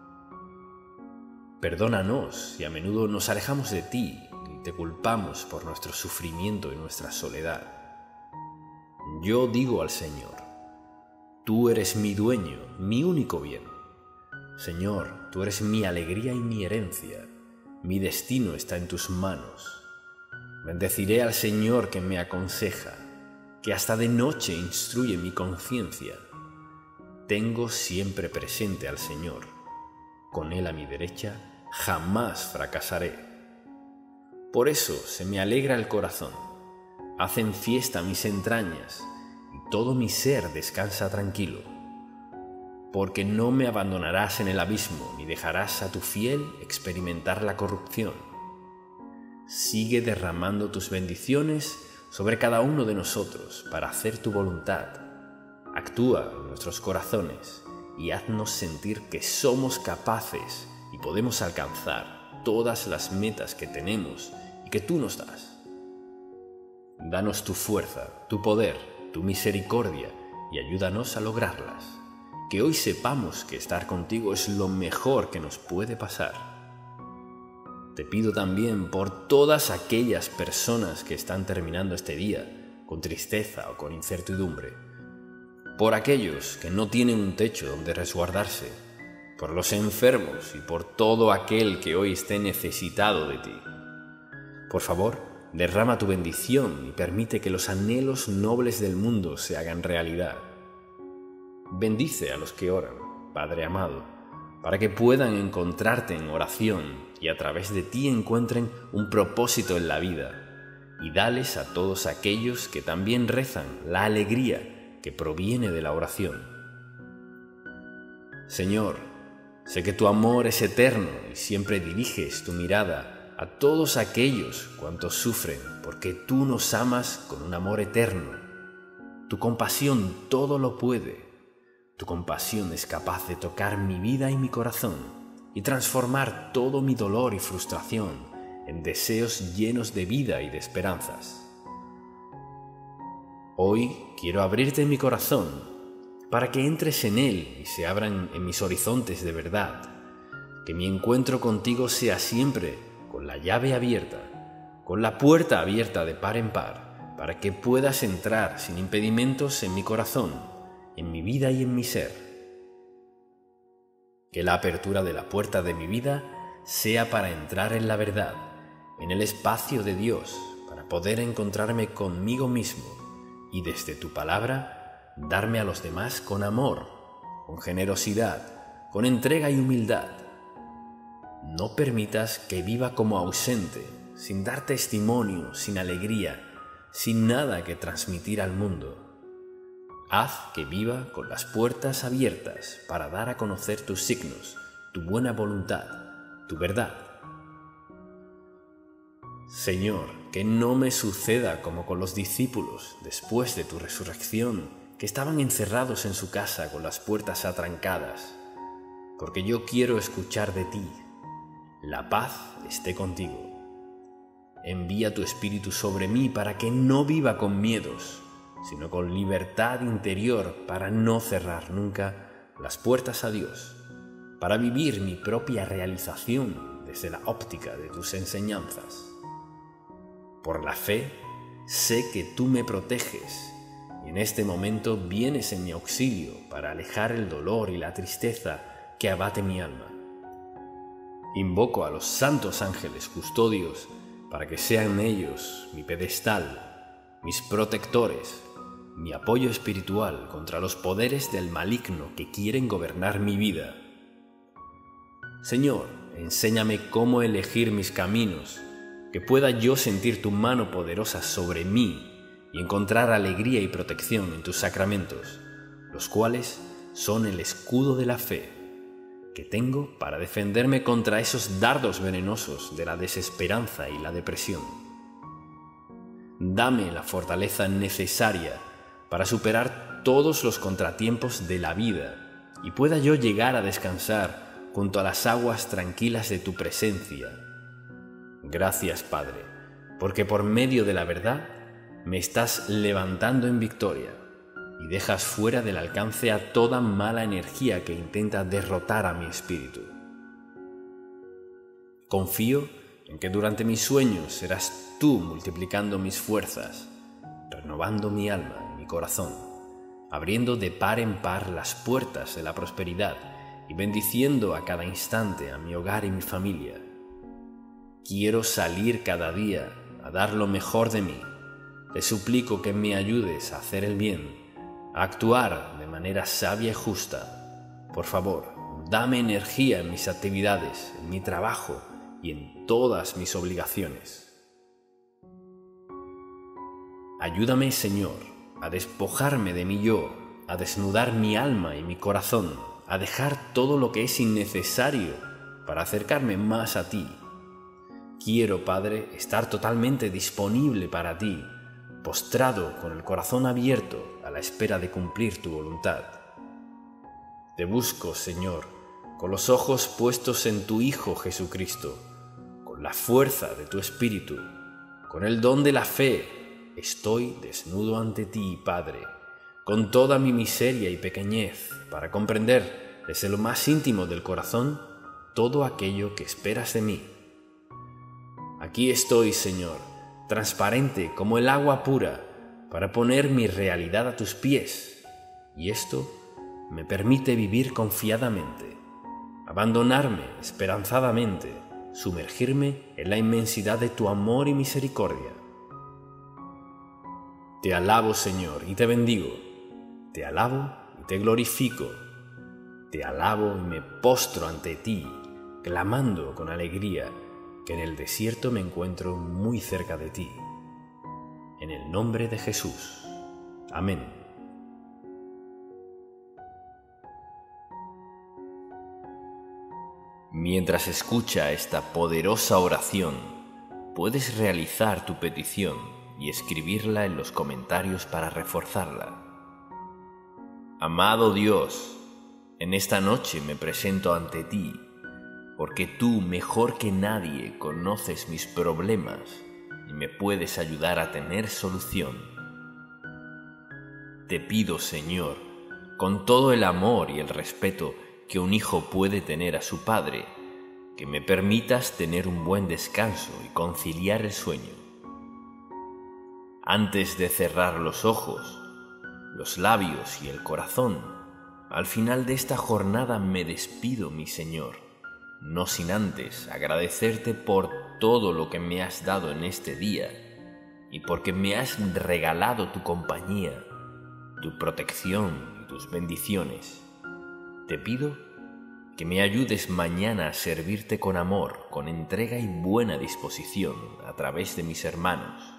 Perdónanos si a menudo nos alejamos de ti y te culpamos por nuestro sufrimiento y nuestra soledad. Yo digo al Señor: tú eres mi dueño, mi único bien. Señor, tú eres mi alegría y mi herencia. Mi destino está en tus manos. Bendeciré al Señor que me aconseja, que hasta de noche instruye mi conciencia. Tengo siempre presente al Señor. Con Él a mi derecha, jamás fracasaré. Por eso se me alegra el corazón. Hacen fiesta mis entrañas y todo mi ser descansa tranquilo, porque no me abandonarás en el abismo ni dejarás a tu fiel experimentar la corrupción. Sigue derramando tus bendiciones sobre cada uno de nosotros para hacer tu voluntad. Actúa en nuestros corazones y haznos sentir que somos capaces y podemos alcanzar todas las metas que tenemos y que tú nos das. Danos tu fuerza, tu poder, tu misericordia y ayúdanos a lograrlas. Que hoy sepamos que estar contigo es lo mejor que nos puede pasar. Te pido también por todas aquellas personas que están terminando este día con tristeza o con incertidumbre, por aquellos que no tienen un techo donde resguardarse, por los enfermos y por todo aquel que hoy esté necesitado de ti. Por favor, derrama tu bendición y permite que los anhelos nobles del mundo se hagan realidad. Bendice a los que oran, Padre amado, para que puedan encontrarte en oración y a través de ti encuentren un propósito en la vida, y dales a todos aquellos que también rezan la alegría que proviene de la oración. Señor, sé que tu amor es eterno y siempre diriges tu mirada a todos aquellos cuantos sufren, porque tú nos amas con un amor eterno. Tu compasión todo lo puede. Tu compasión es capaz de tocar mi vida y mi corazón y transformar todo mi dolor y frustración en deseos llenos de vida y de esperanzas. Hoy quiero abrirte mi corazón para que entres en él y se abran en mis horizontes de verdad. Que mi encuentro contigo sea siempre con la llave abierta, con la puerta abierta de par en par, para que puedas entrar sin impedimentos en mi corazón, en mi vida y en mi ser. Que la apertura de la puerta de mi vida sea para entrar en la verdad, en el espacio de Dios, para poder encontrarme conmigo mismo y desde tu palabra darme a los demás con amor, con generosidad, con entrega y humildad. No permitas que viva como ausente, sin dar testimonio, sin alegría, sin nada que transmitir al mundo. Haz que viva con las puertas abiertas para dar a conocer tus signos, tu buena voluntad, tu verdad. Señor, que no me suceda como con los discípulos después de tu resurrección, que estaban encerrados en su casa con las puertas atrancadas, porque yo quiero escuchar de ti. La paz esté contigo. Envía tu espíritu sobre mí para que no viva con miedos, sino con libertad interior para no cerrar nunca las puertas a Dios, para vivir mi propia realización desde la óptica de tus enseñanzas. Por la fe, sé que tú me proteges y en este momento vienes en mi auxilio para alejar el dolor y la tristeza que abate mi alma. Invoco a los santos ángeles custodios para que sean ellos mi pedestal, mis protectores, mi apoyo espiritual contra los poderes del maligno que quieren gobernar mi vida. Señor, enséñame cómo elegir mis caminos, que pueda yo sentir tu mano poderosa sobre mí y encontrar alegría y protección en tus sacramentos, los cuales son el escudo de la fe que tengo para defenderme contra esos dardos venenosos de la desesperanza y la depresión. Dame la fortaleza necesaria para superar todos los contratiempos de la vida y pueda yo llegar a descansar junto a las aguas tranquilas de tu presencia. Gracias, Padre, porque por medio de la verdad me estás levantando en victoria y dejas fuera del alcance a toda mala energía que intenta derrotar a mi espíritu. Confío en que durante mis sueños serás tú multiplicando mis fuerzas, renovando mi alma y mi corazón, abriendo de par en par las puertas de la prosperidad y bendiciendo a cada instante a mi hogar y mi familia. Quiero salir cada día a dar lo mejor de mí. Te suplico que me ayudes a hacer el bien, a actuar de manera sabia y justa. Por favor, dame energía en mis actividades, en mi trabajo y en todas mis obligaciones. Ayúdame, Señor, a despojarme de mi yo, a desnudar mi alma y mi corazón, a dejar todo lo que es innecesario para acercarme más a ti. Quiero, Padre, estar totalmente disponible para ti, postrado con el corazón abierto a la espera de cumplir tu voluntad. Te busco, Señor, con los ojos puestos en tu Hijo Jesucristo, con la fuerza de tu Espíritu, con el don de la fe. Estoy desnudo ante ti, Padre, con toda mi miseria y pequeñez, para comprender desde lo más íntimo del corazón todo aquello que esperas de mí. Aquí estoy, Señor, transparente como el agua pura, para poner mi realidad a tus pies, y esto me permite vivir confiadamente, abandonarme esperanzadamente, sumergirme en la inmensidad de tu amor y misericordia. Te alabo, Señor, y te bendigo. Te alabo y te glorifico. Te alabo y me postro ante ti, clamando con alegría que en el desierto me encuentro muy cerca de ti. En el nombre de Jesús. Amén.
Mientras escucha esta poderosa oración, puedes realizar tu petición y escribirla en los comentarios para reforzarla. Amado Dios, en esta noche me presento ante ti, porque tú mejor que nadie conoces mis problemas y me puedes ayudar a tener solución. Te pido, Señor, con todo el amor y el respeto que un hijo puede tener a su padre, que me permitas tener un buen descanso y conciliar el sueño. Antes de cerrar los ojos, los labios y el corazón, al final de esta jornada me despido, mi Señor, no sin antes agradecerte por todo lo que me has dado en este día y porque me has regalado tu compañía, tu protección y tus bendiciones. Te pido que me ayudes mañana a servirte con amor, con entrega y buena disposición a través de mis hermanos.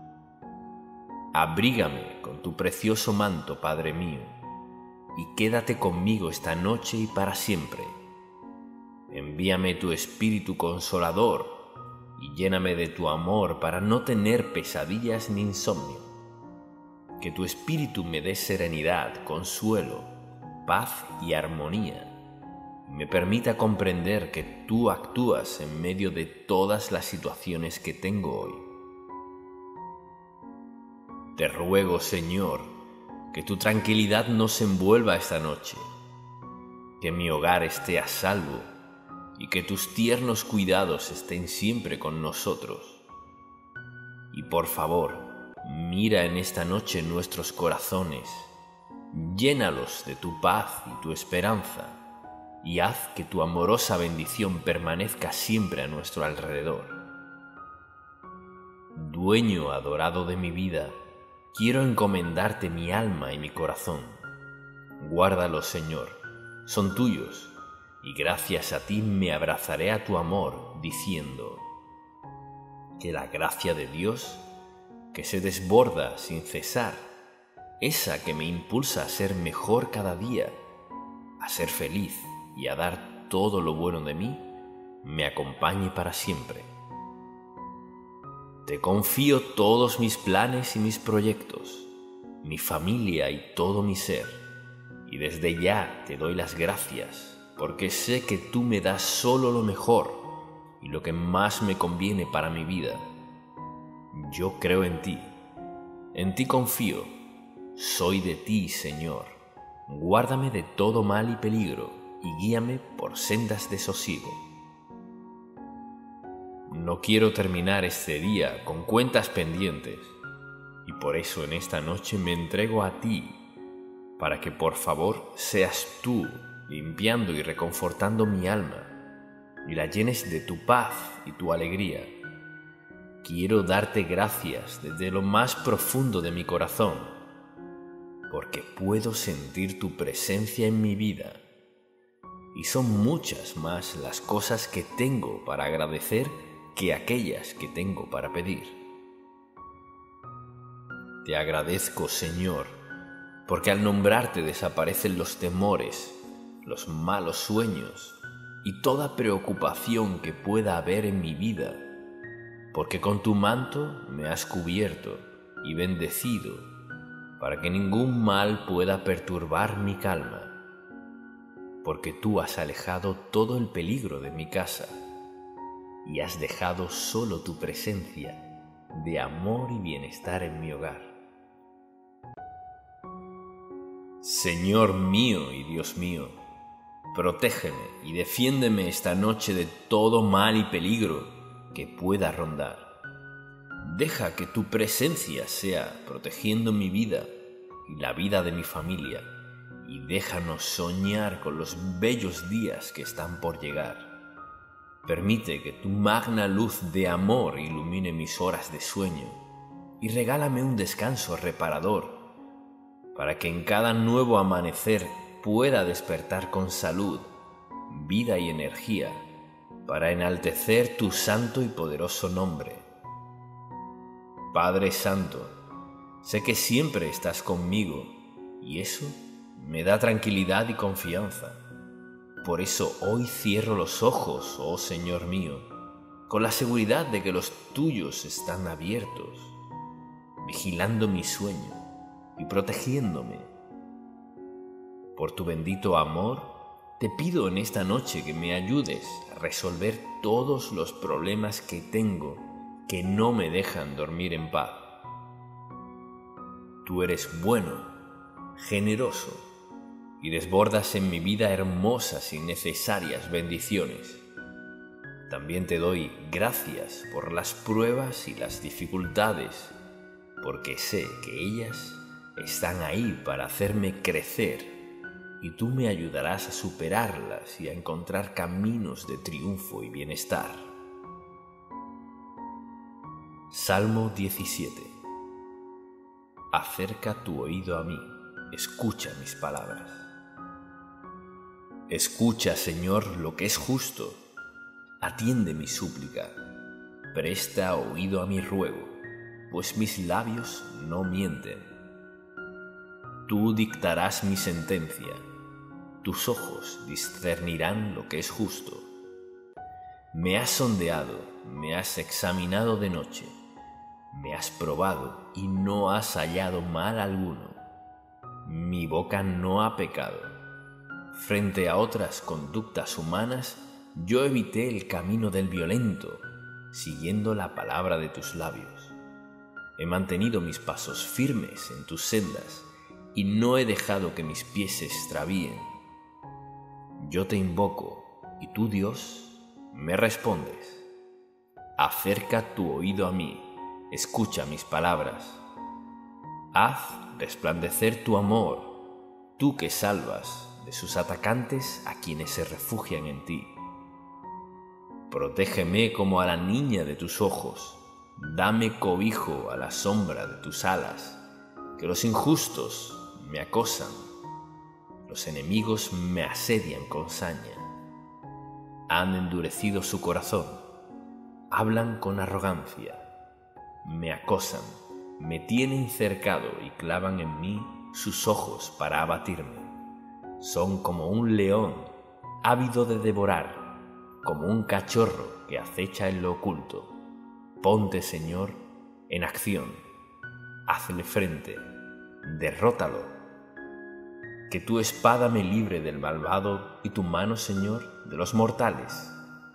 Abrígame con tu precioso manto, Padre mío, y quédate conmigo esta noche y para siempre. Envíame tu Espíritu Consolador y lléname de tu amor para no tener pesadillas ni insomnio. Que tu Espíritu me dé serenidad, consuelo, paz y armonía, y me permita comprender que tú actúas en medio de todas las situaciones que tengo hoy. Te ruego, Señor, que tu tranquilidad nos envuelva esta noche, que mi hogar esté a salvo y que tus tiernos cuidados estén siempre con nosotros. Y por favor, mira en esta noche nuestros corazones, llénalos de tu paz y tu esperanza, y haz que tu amorosa bendición permanezca siempre a nuestro alrededor. Dueño adorado de mi vida, quiero encomendarte mi alma y mi corazón. Guárdalos, Señor, son tuyos, y gracias a ti me abrazaré a tu amor, diciendo: que la gracia de Dios, que se desborda sin cesar, esa que me impulsa a ser mejor cada día, a ser feliz y a dar todo lo bueno de mí, me acompañe para siempre. Te confío todos mis planes y mis proyectos, mi familia y todo mi ser, y desde ya te doy las gracias, porque sé que tú me das solo lo mejor y lo que más me conviene para mi vida. Yo creo en ti confío, soy de ti, Señor. Guárdame de todo mal y peligro y guíame por sendas de sosiego. No quiero terminar este día con cuentas pendientes, y por eso en esta noche me entrego a ti, para que por favor seas tú limpiando y reconfortando mi alma, y la llenes de tu paz y tu alegría. Quiero darte gracias desde lo más profundo de mi corazón, porque puedo sentir tu presencia en mi vida, y son muchas más las cosas que tengo para agradecer que aquellas que tengo para pedir.
Te agradezco, Señor, porque al nombrarte desaparecen los temores, los malos sueños y toda preocupación que pueda haber en mi vida, porque con tu manto me has cubierto y bendecido para que ningún mal pueda perturbar mi calma, porque tú has alejado todo el peligro de mi casa y has dejado solo tu presencia de amor y bienestar en mi hogar. Señor mío y Dios mío, protégeme y defiéndeme esta noche de todo mal y peligro que pueda rondar. Deja que tu presencia sea protegiendo mi vida y la vida de mi familia, y déjanos soñar con los bellos días que están por llegar. Permite que tu magna luz de amor ilumine mis horas de sueño y regálame un descanso reparador, para que en cada nuevo amanecer pueda despertar con salud, vida y energía, para enaltecer tu santo y poderoso nombre. Padre Santo, sé que siempre estás conmigo y eso me da tranquilidad y confianza. Por eso hoy cierro los ojos, oh Señor mío, con la seguridad de que los tuyos están abiertos, vigilando mi sueño y protegiéndome. Por tu bendito amor, te pido en esta noche que me ayudes a resolver todos los problemas que tengo que no me dejan dormir en paz. Tú eres bueno, generoso y desbordas en mi vida hermosas y necesarias bendiciones. También te doy gracias por las pruebas y las dificultades, porque sé que ellas están ahí para hacerme crecer y tú me ayudarás a superarlas y a encontrar caminos de triunfo y bienestar. Salmo 17. Acerca tu oído a mí, escucha mis palabras. Escucha, Señor, lo que es justo, atiende mi súplica, presta oído a mi ruego, pues mis labios no mienten. Tú dictarás mi sentencia, tus ojos discernirán lo que es justo. Me has sondeado, me has examinado de noche, me has probado y no has hallado mal alguno. Mi boca no ha pecado. Frente a otras conductas humanas, yo evité el camino del violento, siguiendo la palabra de tus labios. He mantenido mis pasos firmes en tus sendas y no he dejado que mis pies se extravíen. Yo te invoco y tú, Dios, me respondes. Acerca tu oído a mí, escucha mis palabras. Haz resplandecer tu amor, tú que salvas de sus atacantes a quienes se refugian en ti. Protégeme como a la niña de tus ojos, dame cobijo a la sombra de tus alas, que los injustos me acosan, los enemigos me asedian con saña. Han endurecido su corazón, hablan con arrogancia, me acosan, me tienen cercado y clavan en mí sus ojos para abatirme. Son como un león ávido de devorar, como un cachorro que acecha en lo oculto. Ponte, Señor, en acción, hazle frente, derrótalo. Que tu espada me libre del malvado y tu mano, Señor, de los mortales.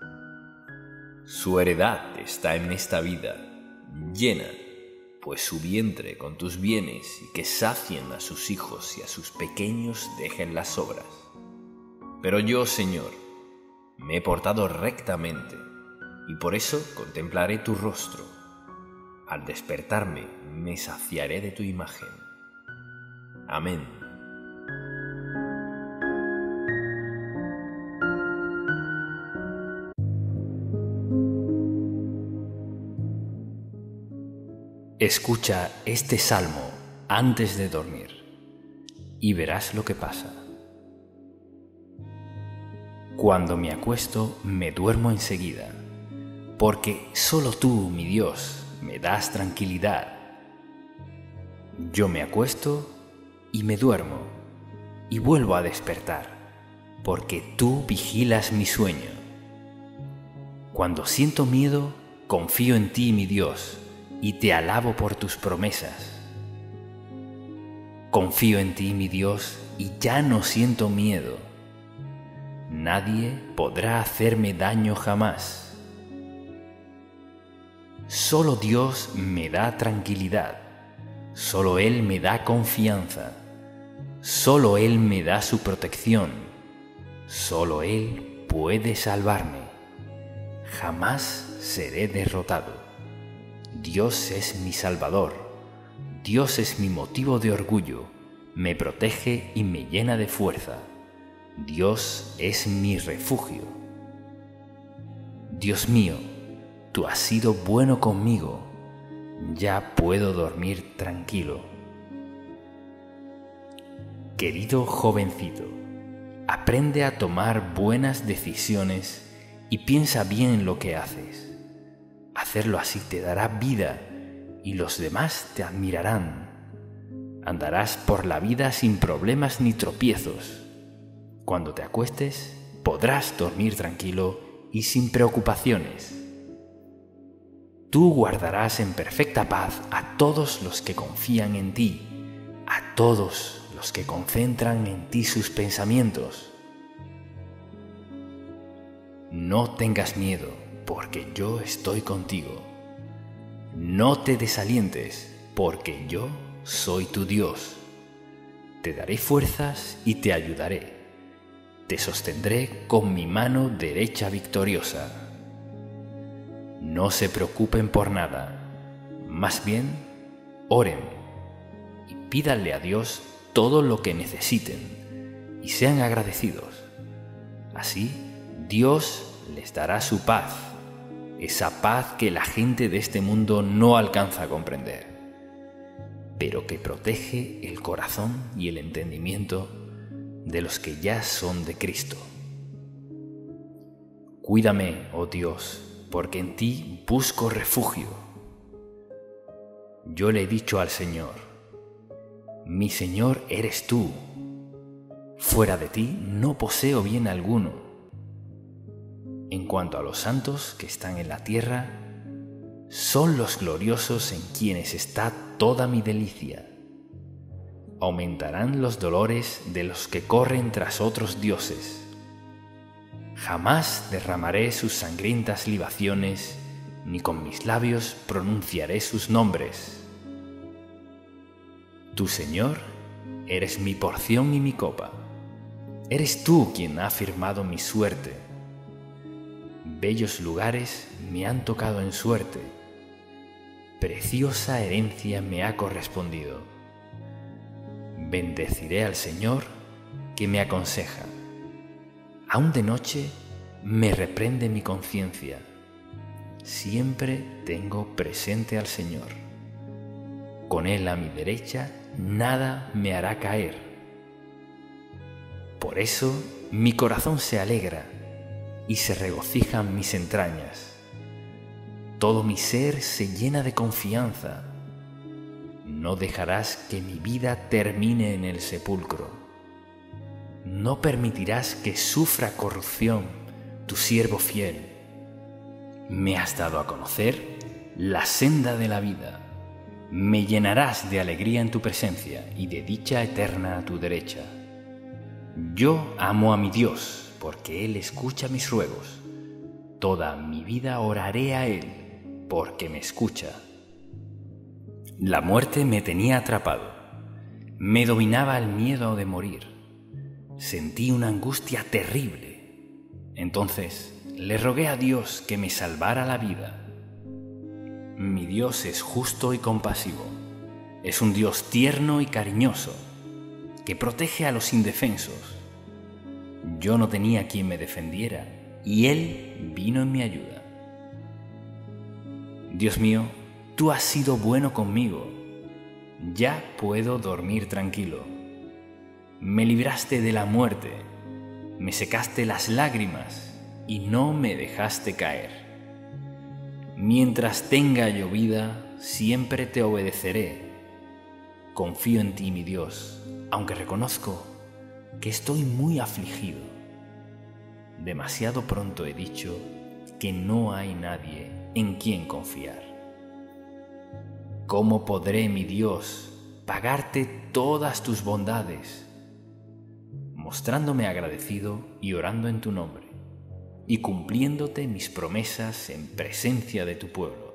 Su heredad está en esta vida, llena, pues su vientre con tus bienes, y que sacien a sus hijos y a sus pequeños dejen las obras. Pero yo, Señor, me he portado rectamente, y por eso contemplaré tu rostro. Al despertarme, me saciaré de tu imagen. Amén.
Escucha este salmo antes de dormir y verás lo que pasa. Cuando me acuesto, me duermo enseguida, porque solo tú, mi Dios, me das tranquilidad. Yo me acuesto y me duermo y vuelvo a despertar, porque tú vigilas mi sueño. Cuando siento miedo, confío en ti, mi Dios, y te alabo por tus promesas. Confío en ti, mi Dios, y ya no siento miedo. Nadie podrá hacerme daño jamás. Solo Dios me da tranquilidad, solo Él me da confianza, solo Él me da su protección, solo Él puede salvarme. Jamás seré derrotado. Dios es mi Salvador, Dios es mi motivo de orgullo, me protege y me llena de fuerza. Dios es mi refugio. Dios mío, tú has sido bueno conmigo, ya puedo dormir tranquilo. Querido jovencito, aprende a tomar buenas decisiones y piensa bien en lo que haces. Hacerlo así te dará vida y los demás te admirarán. Andarás por la vida sin problemas ni tropiezos. Cuando te acuestes, podrás dormir tranquilo y sin preocupaciones. Tú guardarás en perfecta paz a todos los que confían en ti, a todos los que concentran en ti sus pensamientos. No tengas miedo, porque yo estoy contigo. No te desalientes, porque yo soy tu Dios. Te daré fuerzas y te ayudaré. Te sostendré con mi mano derecha victoriosa. No se preocupen por nada, más bien oren y pídanle a Dios todo lo que necesiten y sean agradecidos. Así, Dios les dará su paz, esa paz que la gente de este mundo no alcanza a comprender, pero que protege el corazón y el entendimiento de los que ya son de Cristo. Cuídame, oh Dios, porque en ti busco refugio. Yo le he dicho al Señor, mi Señor eres tú. Fuera de ti no poseo bien alguno. En cuanto a los santos que están en la tierra, son los gloriosos en quienes está toda mi delicia. Aumentarán los dolores de los que corren tras otros dioses. Jamás derramaré sus sangrientas libaciones, ni con mis labios pronunciaré sus nombres. Tú, Señor, eres mi porción y mi copa. Eres tú quien ha firmado mi suerte. Bellos lugares me han tocado en suerte. Preciosa herencia me ha correspondido. Bendeciré al Señor que me aconseja. Aún de noche me reprende mi conciencia. Siempre tengo presente al Señor. Con Él a mi derecha nada me hará caer. Por eso mi corazón se alegra y se regocijan mis entrañas. Todo mi ser se llena de confianza. No dejarás que mi vida termine en el sepulcro. No permitirás que sufra corrupción tu siervo fiel. Me has dado a conocer la senda de la vida. Me llenarás de alegría en tu presencia y de dicha eterna a tu derecha. Yo amo a mi Dios, porque Él escucha mis ruegos. Toda mi vida oraré a Él, porque me escucha. La muerte me tenía atrapado. Me dominaba el miedo de morir. Sentí una angustia terrible. Entonces le rogué a Dios que me salvara la vida. Mi Dios es justo y compasivo. Es un Dios tierno y cariñoso, que protege a los indefensos. Yo no tenía quien me defendiera, y Él vino en mi ayuda. Dios mío, tú has sido bueno conmigo. Ya puedo dormir tranquilo. Me libraste de la muerte, me secaste las lágrimas y no me dejaste caer. Mientras tenga yo vida, siempre te obedeceré. Confío en ti, mi Dios, aunque reconozco que estoy muy afligido. Demasiado pronto he dicho que no hay nadie en quien confiar. ¿Cómo podré, mi Dios, pagarte todas tus bondades? Mostrándome agradecido y orando en tu nombre, y cumpliéndote mis promesas en presencia de tu pueblo.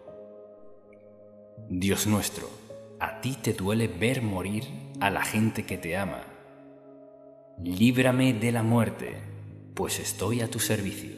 Dios nuestro, a ti te duele ver morir a la gente que te ama. Líbrame de la muerte, pues estoy a tu servicio.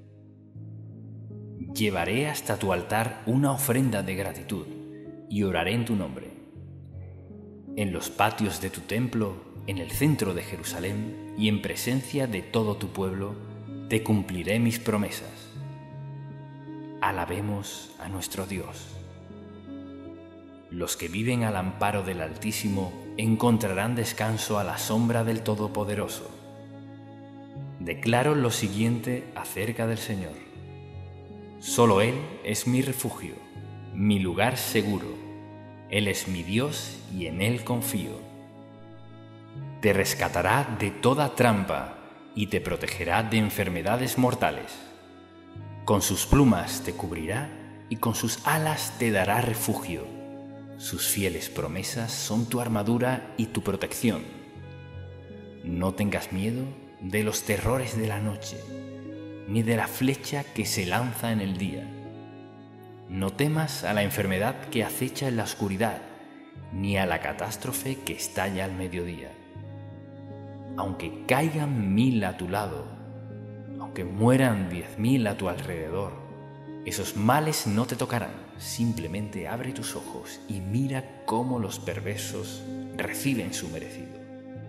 Llevaré hasta tu altar una ofrenda de gratitud y oraré en tu nombre. En los patios de tu templo, en el centro de Jerusalén y en presencia de todo tu pueblo, te cumpliré mis promesas. Alabemos a nuestro Dios. Los que viven al amparo del Altísimo encontrarán descanso a la sombra del Todopoderoso. Declaro lo siguiente acerca del Señor. Solo Él es mi refugio, mi lugar seguro. Él es mi Dios y en Él confío. Te rescatará de toda trampa y te protegerá de enfermedades mortales. Con sus plumas te cubrirá y con sus alas te dará refugio. Sus fieles promesas son tu armadura y tu protección. No tengas miedo de los terrores de la noche, ni de la flecha que se lanza en el día. No temas a la enfermedad que acecha en la oscuridad, ni a la catástrofe que estalla al mediodía. Aunque caigan 1000 a tu lado, aunque mueran 10.000 a tu alrededor, esos males no te tocarán. Simplemente abre tus ojos y mira cómo los perversos reciben su merecido.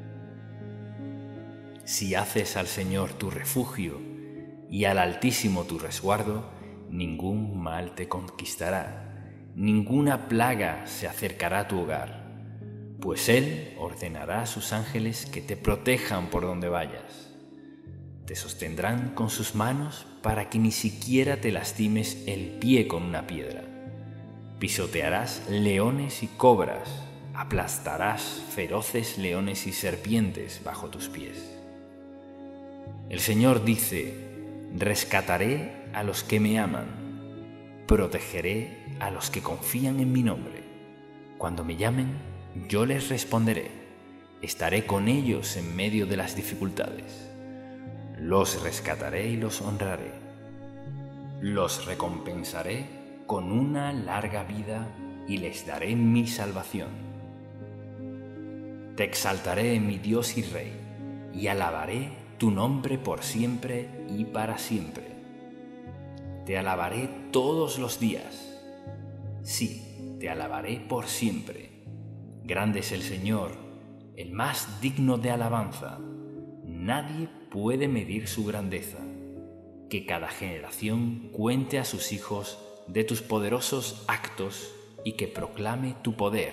Si haces al Señor tu refugio y al Altísimo tu resguardo, ningún mal te conquistará, ninguna plaga se acercará a tu hogar, pues Él ordenará a sus ángeles que te protejan por donde vayas. Te sostendrán con sus manos para que ni siquiera te lastimes el pie con una piedra. Pisotearás leones y cobras, aplastarás feroces leones y serpientes bajo tus pies. El Señor dice: rescataré a los que me aman, protegeré a los que confían en mi nombre. Cuando me llamen, yo les responderé, estaré con ellos en medio de las dificultades. Los rescataré y los honraré. Los recompensaré con una larga vida y les daré mi salvación. Te exaltaré, mi Dios y Rey, y alabaré tu nombre por siempre y para siempre. Te alabaré todos los días. Sí, te alabaré por siempre. Grande es el Señor, el más digno de alabanza. Nadie puede medir su grandeza. Que cada generación cuente a sus hijos de tus poderosos actos y que proclame tu poder.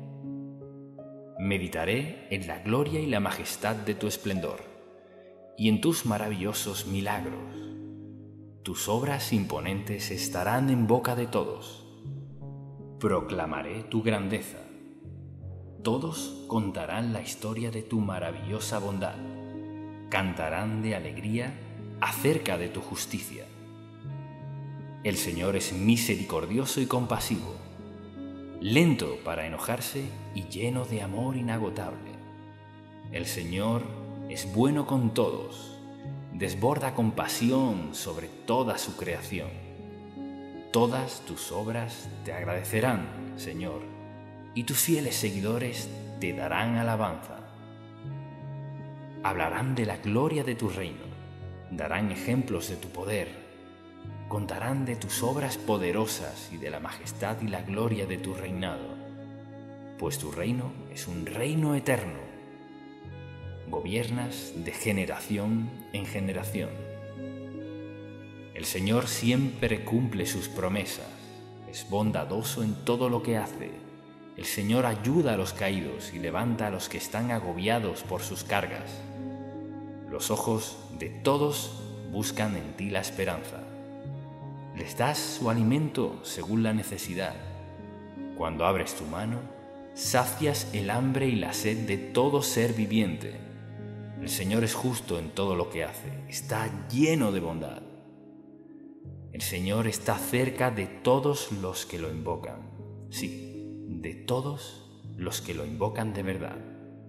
Meditaré en la gloria y la majestad de tu esplendor y en tus maravillosos milagros. Tus obras imponentes estarán en boca de todos. Proclamaré tu grandeza. Todos contarán la historia de tu maravillosa bondad. Cantarán de alegría acerca de tu justicia. El Señor es misericordioso y compasivo, lento para enojarse y lleno de amor inagotable. El Señor es bueno con todos, desborda compasión sobre toda su creación. Todas tus obras te agradecerán, Señor, y tus fieles seguidores te darán alabanza. Hablarán de la gloria de tu reino, darán ejemplos de tu poder, contarán de tus obras poderosas y de la majestad y la gloria de tu reinado, pues tu reino es un reino eterno. Gobiernas de generación en generación. El Señor siempre cumple sus promesas, es bondadoso en todo lo que hace. El Señor ayuda a los caídos y levanta a los que están agobiados por sus cargas. Los ojos de todos buscan en ti la esperanza. Les das su alimento según la necesidad. Cuando abres tu mano, sacias el hambre y la sed de todo ser viviente. El Señor es justo en todo lo que hace, está lleno de bondad. El Señor está cerca de todos los que lo invocan, sí, de todos los que lo invocan de verdad.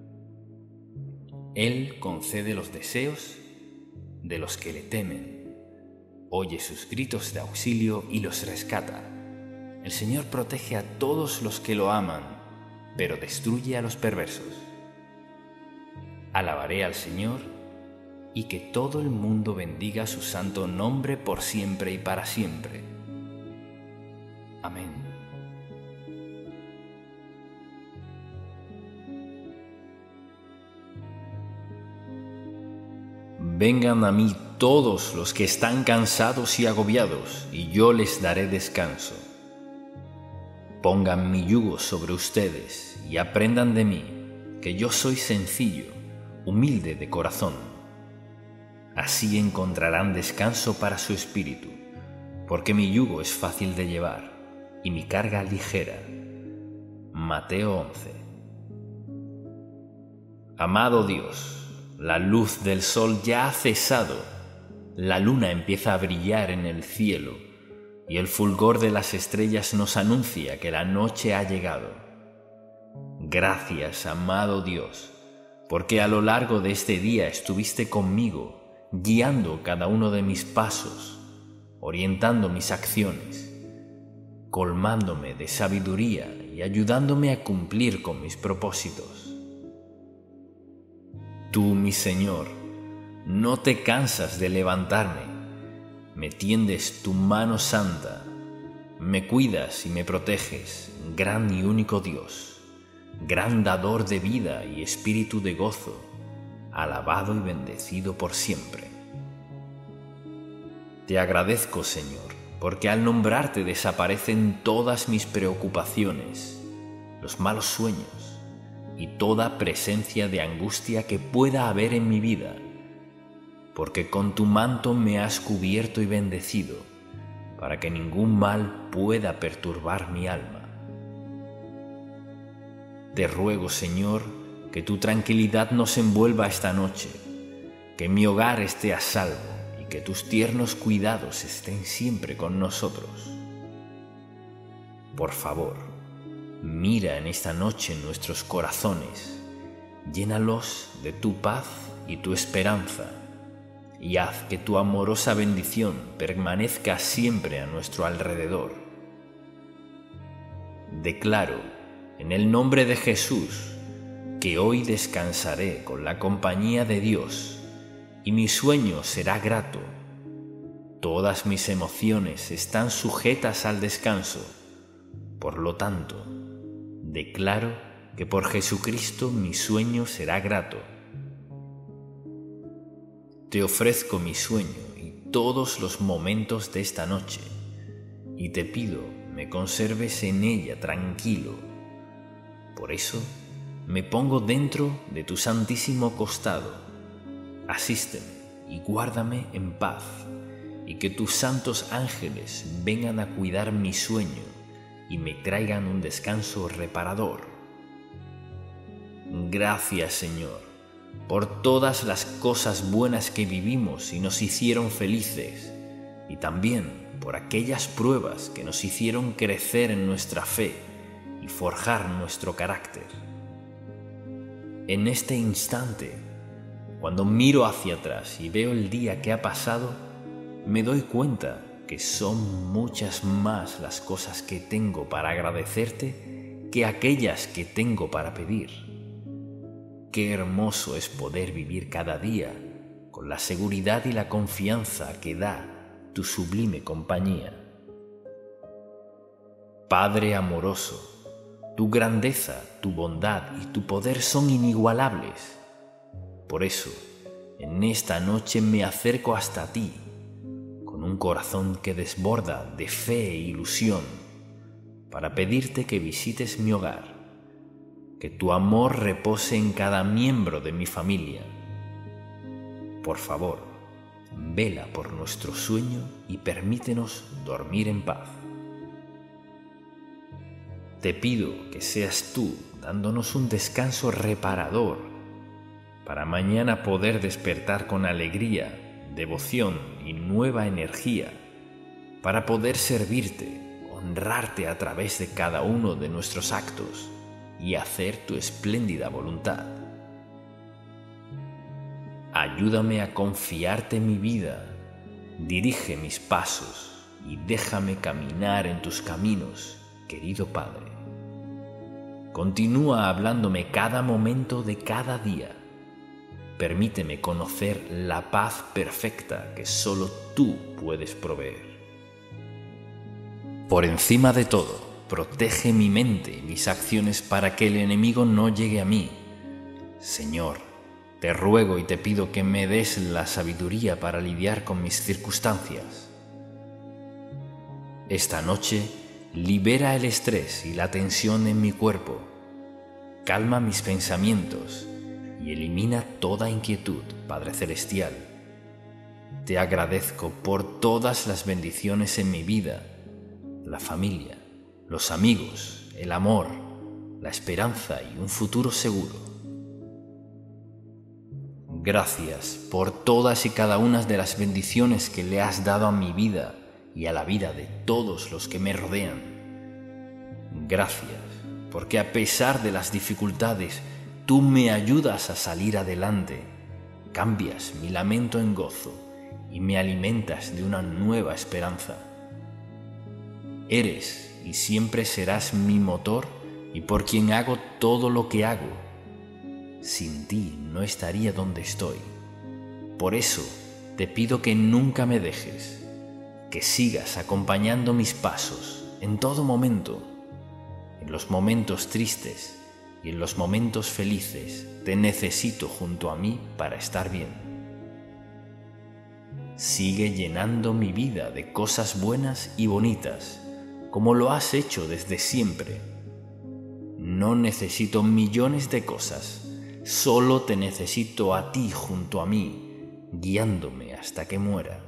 Él concede los deseos de los que le temen, oye sus gritos de auxilio y los rescata. El Señor protege a todos los que lo aman, pero destruye a los perversos. Alabaré al Señor y que todo el mundo bendiga su santo nombre por siempre y para siempre. Amén.
Vengan a mí todos los que están cansados y agobiados, y yo les daré descanso. Pongan mi yugo sobre ustedes y aprendan de mí, que yo soy sencillo, humilde de corazón. Así encontrarán descanso para su espíritu, porque mi yugo es fácil de llevar y mi carga ligera. Mateo 11. Amado Dios, la luz del sol ya ha cesado, la luna empieza a brillar en el cielo y el fulgor de las estrellas nos anuncia que la noche ha llegado. Gracias, amado Dios, porque a lo largo de este día estuviste conmigo, guiando cada uno de mis pasos, orientando mis acciones, colmándome de sabiduría y ayudándome a cumplir con mis propósitos. Tú, mi Señor, no te cansas de levantarme, me tiendes tu mano santa, me cuidas y me proteges, gran y único Dios, gran dador de vida y espíritu de gozo, alabado y bendecido por siempre. Te agradezco, Señor, porque al nombrarte desaparecen todas mis preocupaciones, los malos sueños y toda presencia de angustia que pueda haber en mi vida, porque con tu manto me has cubierto y bendecido, para que ningún mal pueda perturbar mi alma. Te ruego, Señor, que tu tranquilidad nos envuelva esta noche, que mi hogar esté a salvo y que tus tiernos cuidados estén siempre con nosotros. Por favor, mira en esta noche nuestros corazones, llénalos de tu paz y tu esperanza, y haz que tu amorosa bendición permanezca siempre a nuestro alrededor. Declaro, en el nombre de Jesús, que hoy descansaré con la compañía de Dios, y mi sueño será grato. Todas mis emociones están sujetas al descanso. Por lo tanto, declaro que por Jesucristo mi sueño será grato. Te ofrezco mi sueño y todos los momentos de esta noche, y te pido me conserves en ella tranquilo. Por eso me pongo dentro de tu santísimo costado. Asísteme y guárdame en paz, y que tus santos ángeles vengan a cuidar mi sueño y me traigan un descanso reparador. Gracias, Señor, por todas las cosas buenas que vivimos y nos hicieron felices, y también por aquellas pruebas que nos hicieron crecer en nuestra fe y forjar nuestro carácter. En este instante, cuando miro hacia atrás y veo el día que ha pasado, me doy cuenta que son muchas más las cosas que tengo para agradecerte que aquellas que tengo para pedir. Qué hermoso es poder vivir cada día con la seguridad y la confianza que da tu sublime compañía. Padre amoroso, tu grandeza, tu bondad y tu poder son inigualables. Por eso, en esta noche me acerco hasta ti, con un corazón que desborda de fe e ilusión, para pedirte que visites mi hogar, que tu amor repose en cada miembro de mi familia. Por favor, vela por nuestro sueño y permítenos dormir en paz. te pido que seas tú dándonos un descanso reparador para mañana poder despertar con alegría, devoción y nueva energía para poder servirte, honrarte a través de cada uno de nuestros actos y hacer tu espléndida voluntad. Ayúdame a confiarte mi vida, dirige mis pasos y déjame caminar en tus caminos, querido Padre. Continúa hablándome cada momento de cada día. Permíteme conocer la paz perfecta que solo tú puedes proveer. Por encima de todo, protege mi mente y mis acciones para que el enemigo no llegue a mí. Señor, te ruego y te pido que me des la sabiduría para lidiar con mis circunstancias. Esta noche, libera el estrés y la tensión en mi cuerpo. Calma mis pensamientos y elimina toda inquietud, Padre Celestial. Te agradezco por todas las bendiciones en mi vida, la familia, los amigos, el amor, la esperanza y un futuro seguro. Gracias por todas y cada una de las bendiciones que le has dado a mi vida y a la vida de todos los que me rodean. Gracias, porque a pesar de las dificultades, tú me ayudas a salir adelante, cambias mi lamento en gozo y me alimentas de una nueva esperanza. Eres y siempre serás mi motor y por quien hago todo lo que hago. Sin ti no estaría donde estoy. Por eso te pido que nunca me dejes, que sigas acompañando mis pasos en todo momento. En los momentos tristes y en los momentos felices te necesito junto a mí para estar bien. Sigue llenando mi vida de cosas buenas y bonitas, como lo has hecho desde siempre. No necesito millones de cosas, solo te necesito a ti junto a mí, guiándome hasta que muera.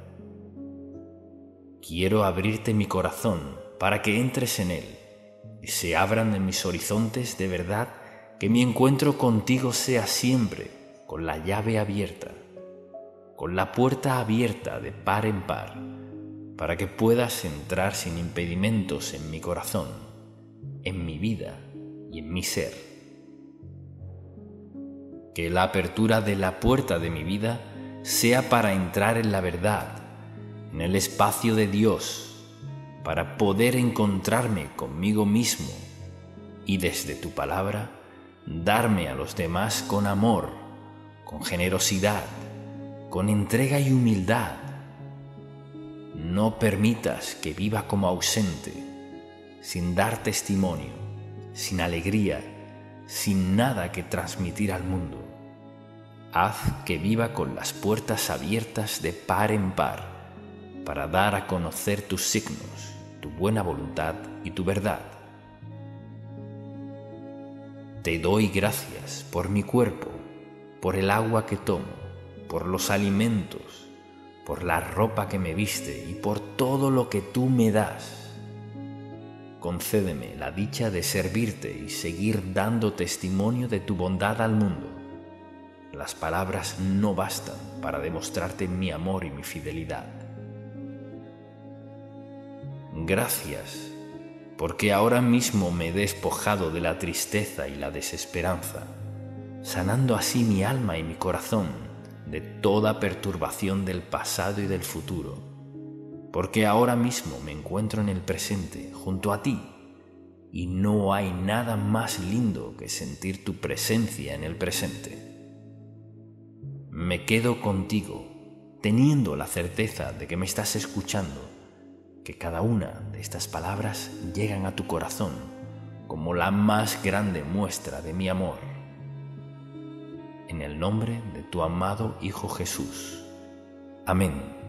Quiero abrirte mi corazón para que entres en él y se abran en mis horizontes de verdad, que mi encuentro contigo sea siempre con la llave abierta, con la puerta abierta de par en par, para que puedas entrar sin impedimentos en mi corazón, en mi vida y en mi ser. Que la apertura de la puerta de mi vida sea para entrar en la verdad, en el espacio de Dios, para poder encontrarme conmigo mismo y desde tu palabra darme a los demás con amor, con generosidad, con entrega y humildad. No permitas que viva como ausente, sin dar testimonio, sin alegría, sin nada que transmitir al mundo. Haz que viva con las puertas abiertas de par en par, para dar a conocer tus signos, tu buena voluntad y tu verdad. Te doy gracias por mi cuerpo, por el agua que tomo, por los alimentos, por la ropa que me viste y por todo lo que tú me das. Concédeme la dicha de servirte y seguir dando testimonio de tu bondad al mundo. Las palabras no bastan para demostrarte mi amor y mi fidelidad. Gracias, porque ahora mismo me he despojado de la tristeza y la desesperanza, sanando así mi alma y mi corazón de toda perturbación del pasado y del futuro, porque ahora mismo me encuentro en el presente junto a ti, y no hay nada más lindo que sentir tu presencia en el presente. Me quedo contigo, teniendo la certeza de que me estás escuchando, que cada una de estas palabras llegan a tu corazón como la más grande muestra de mi amor. En el nombre de tu amado Hijo Jesús. Amén.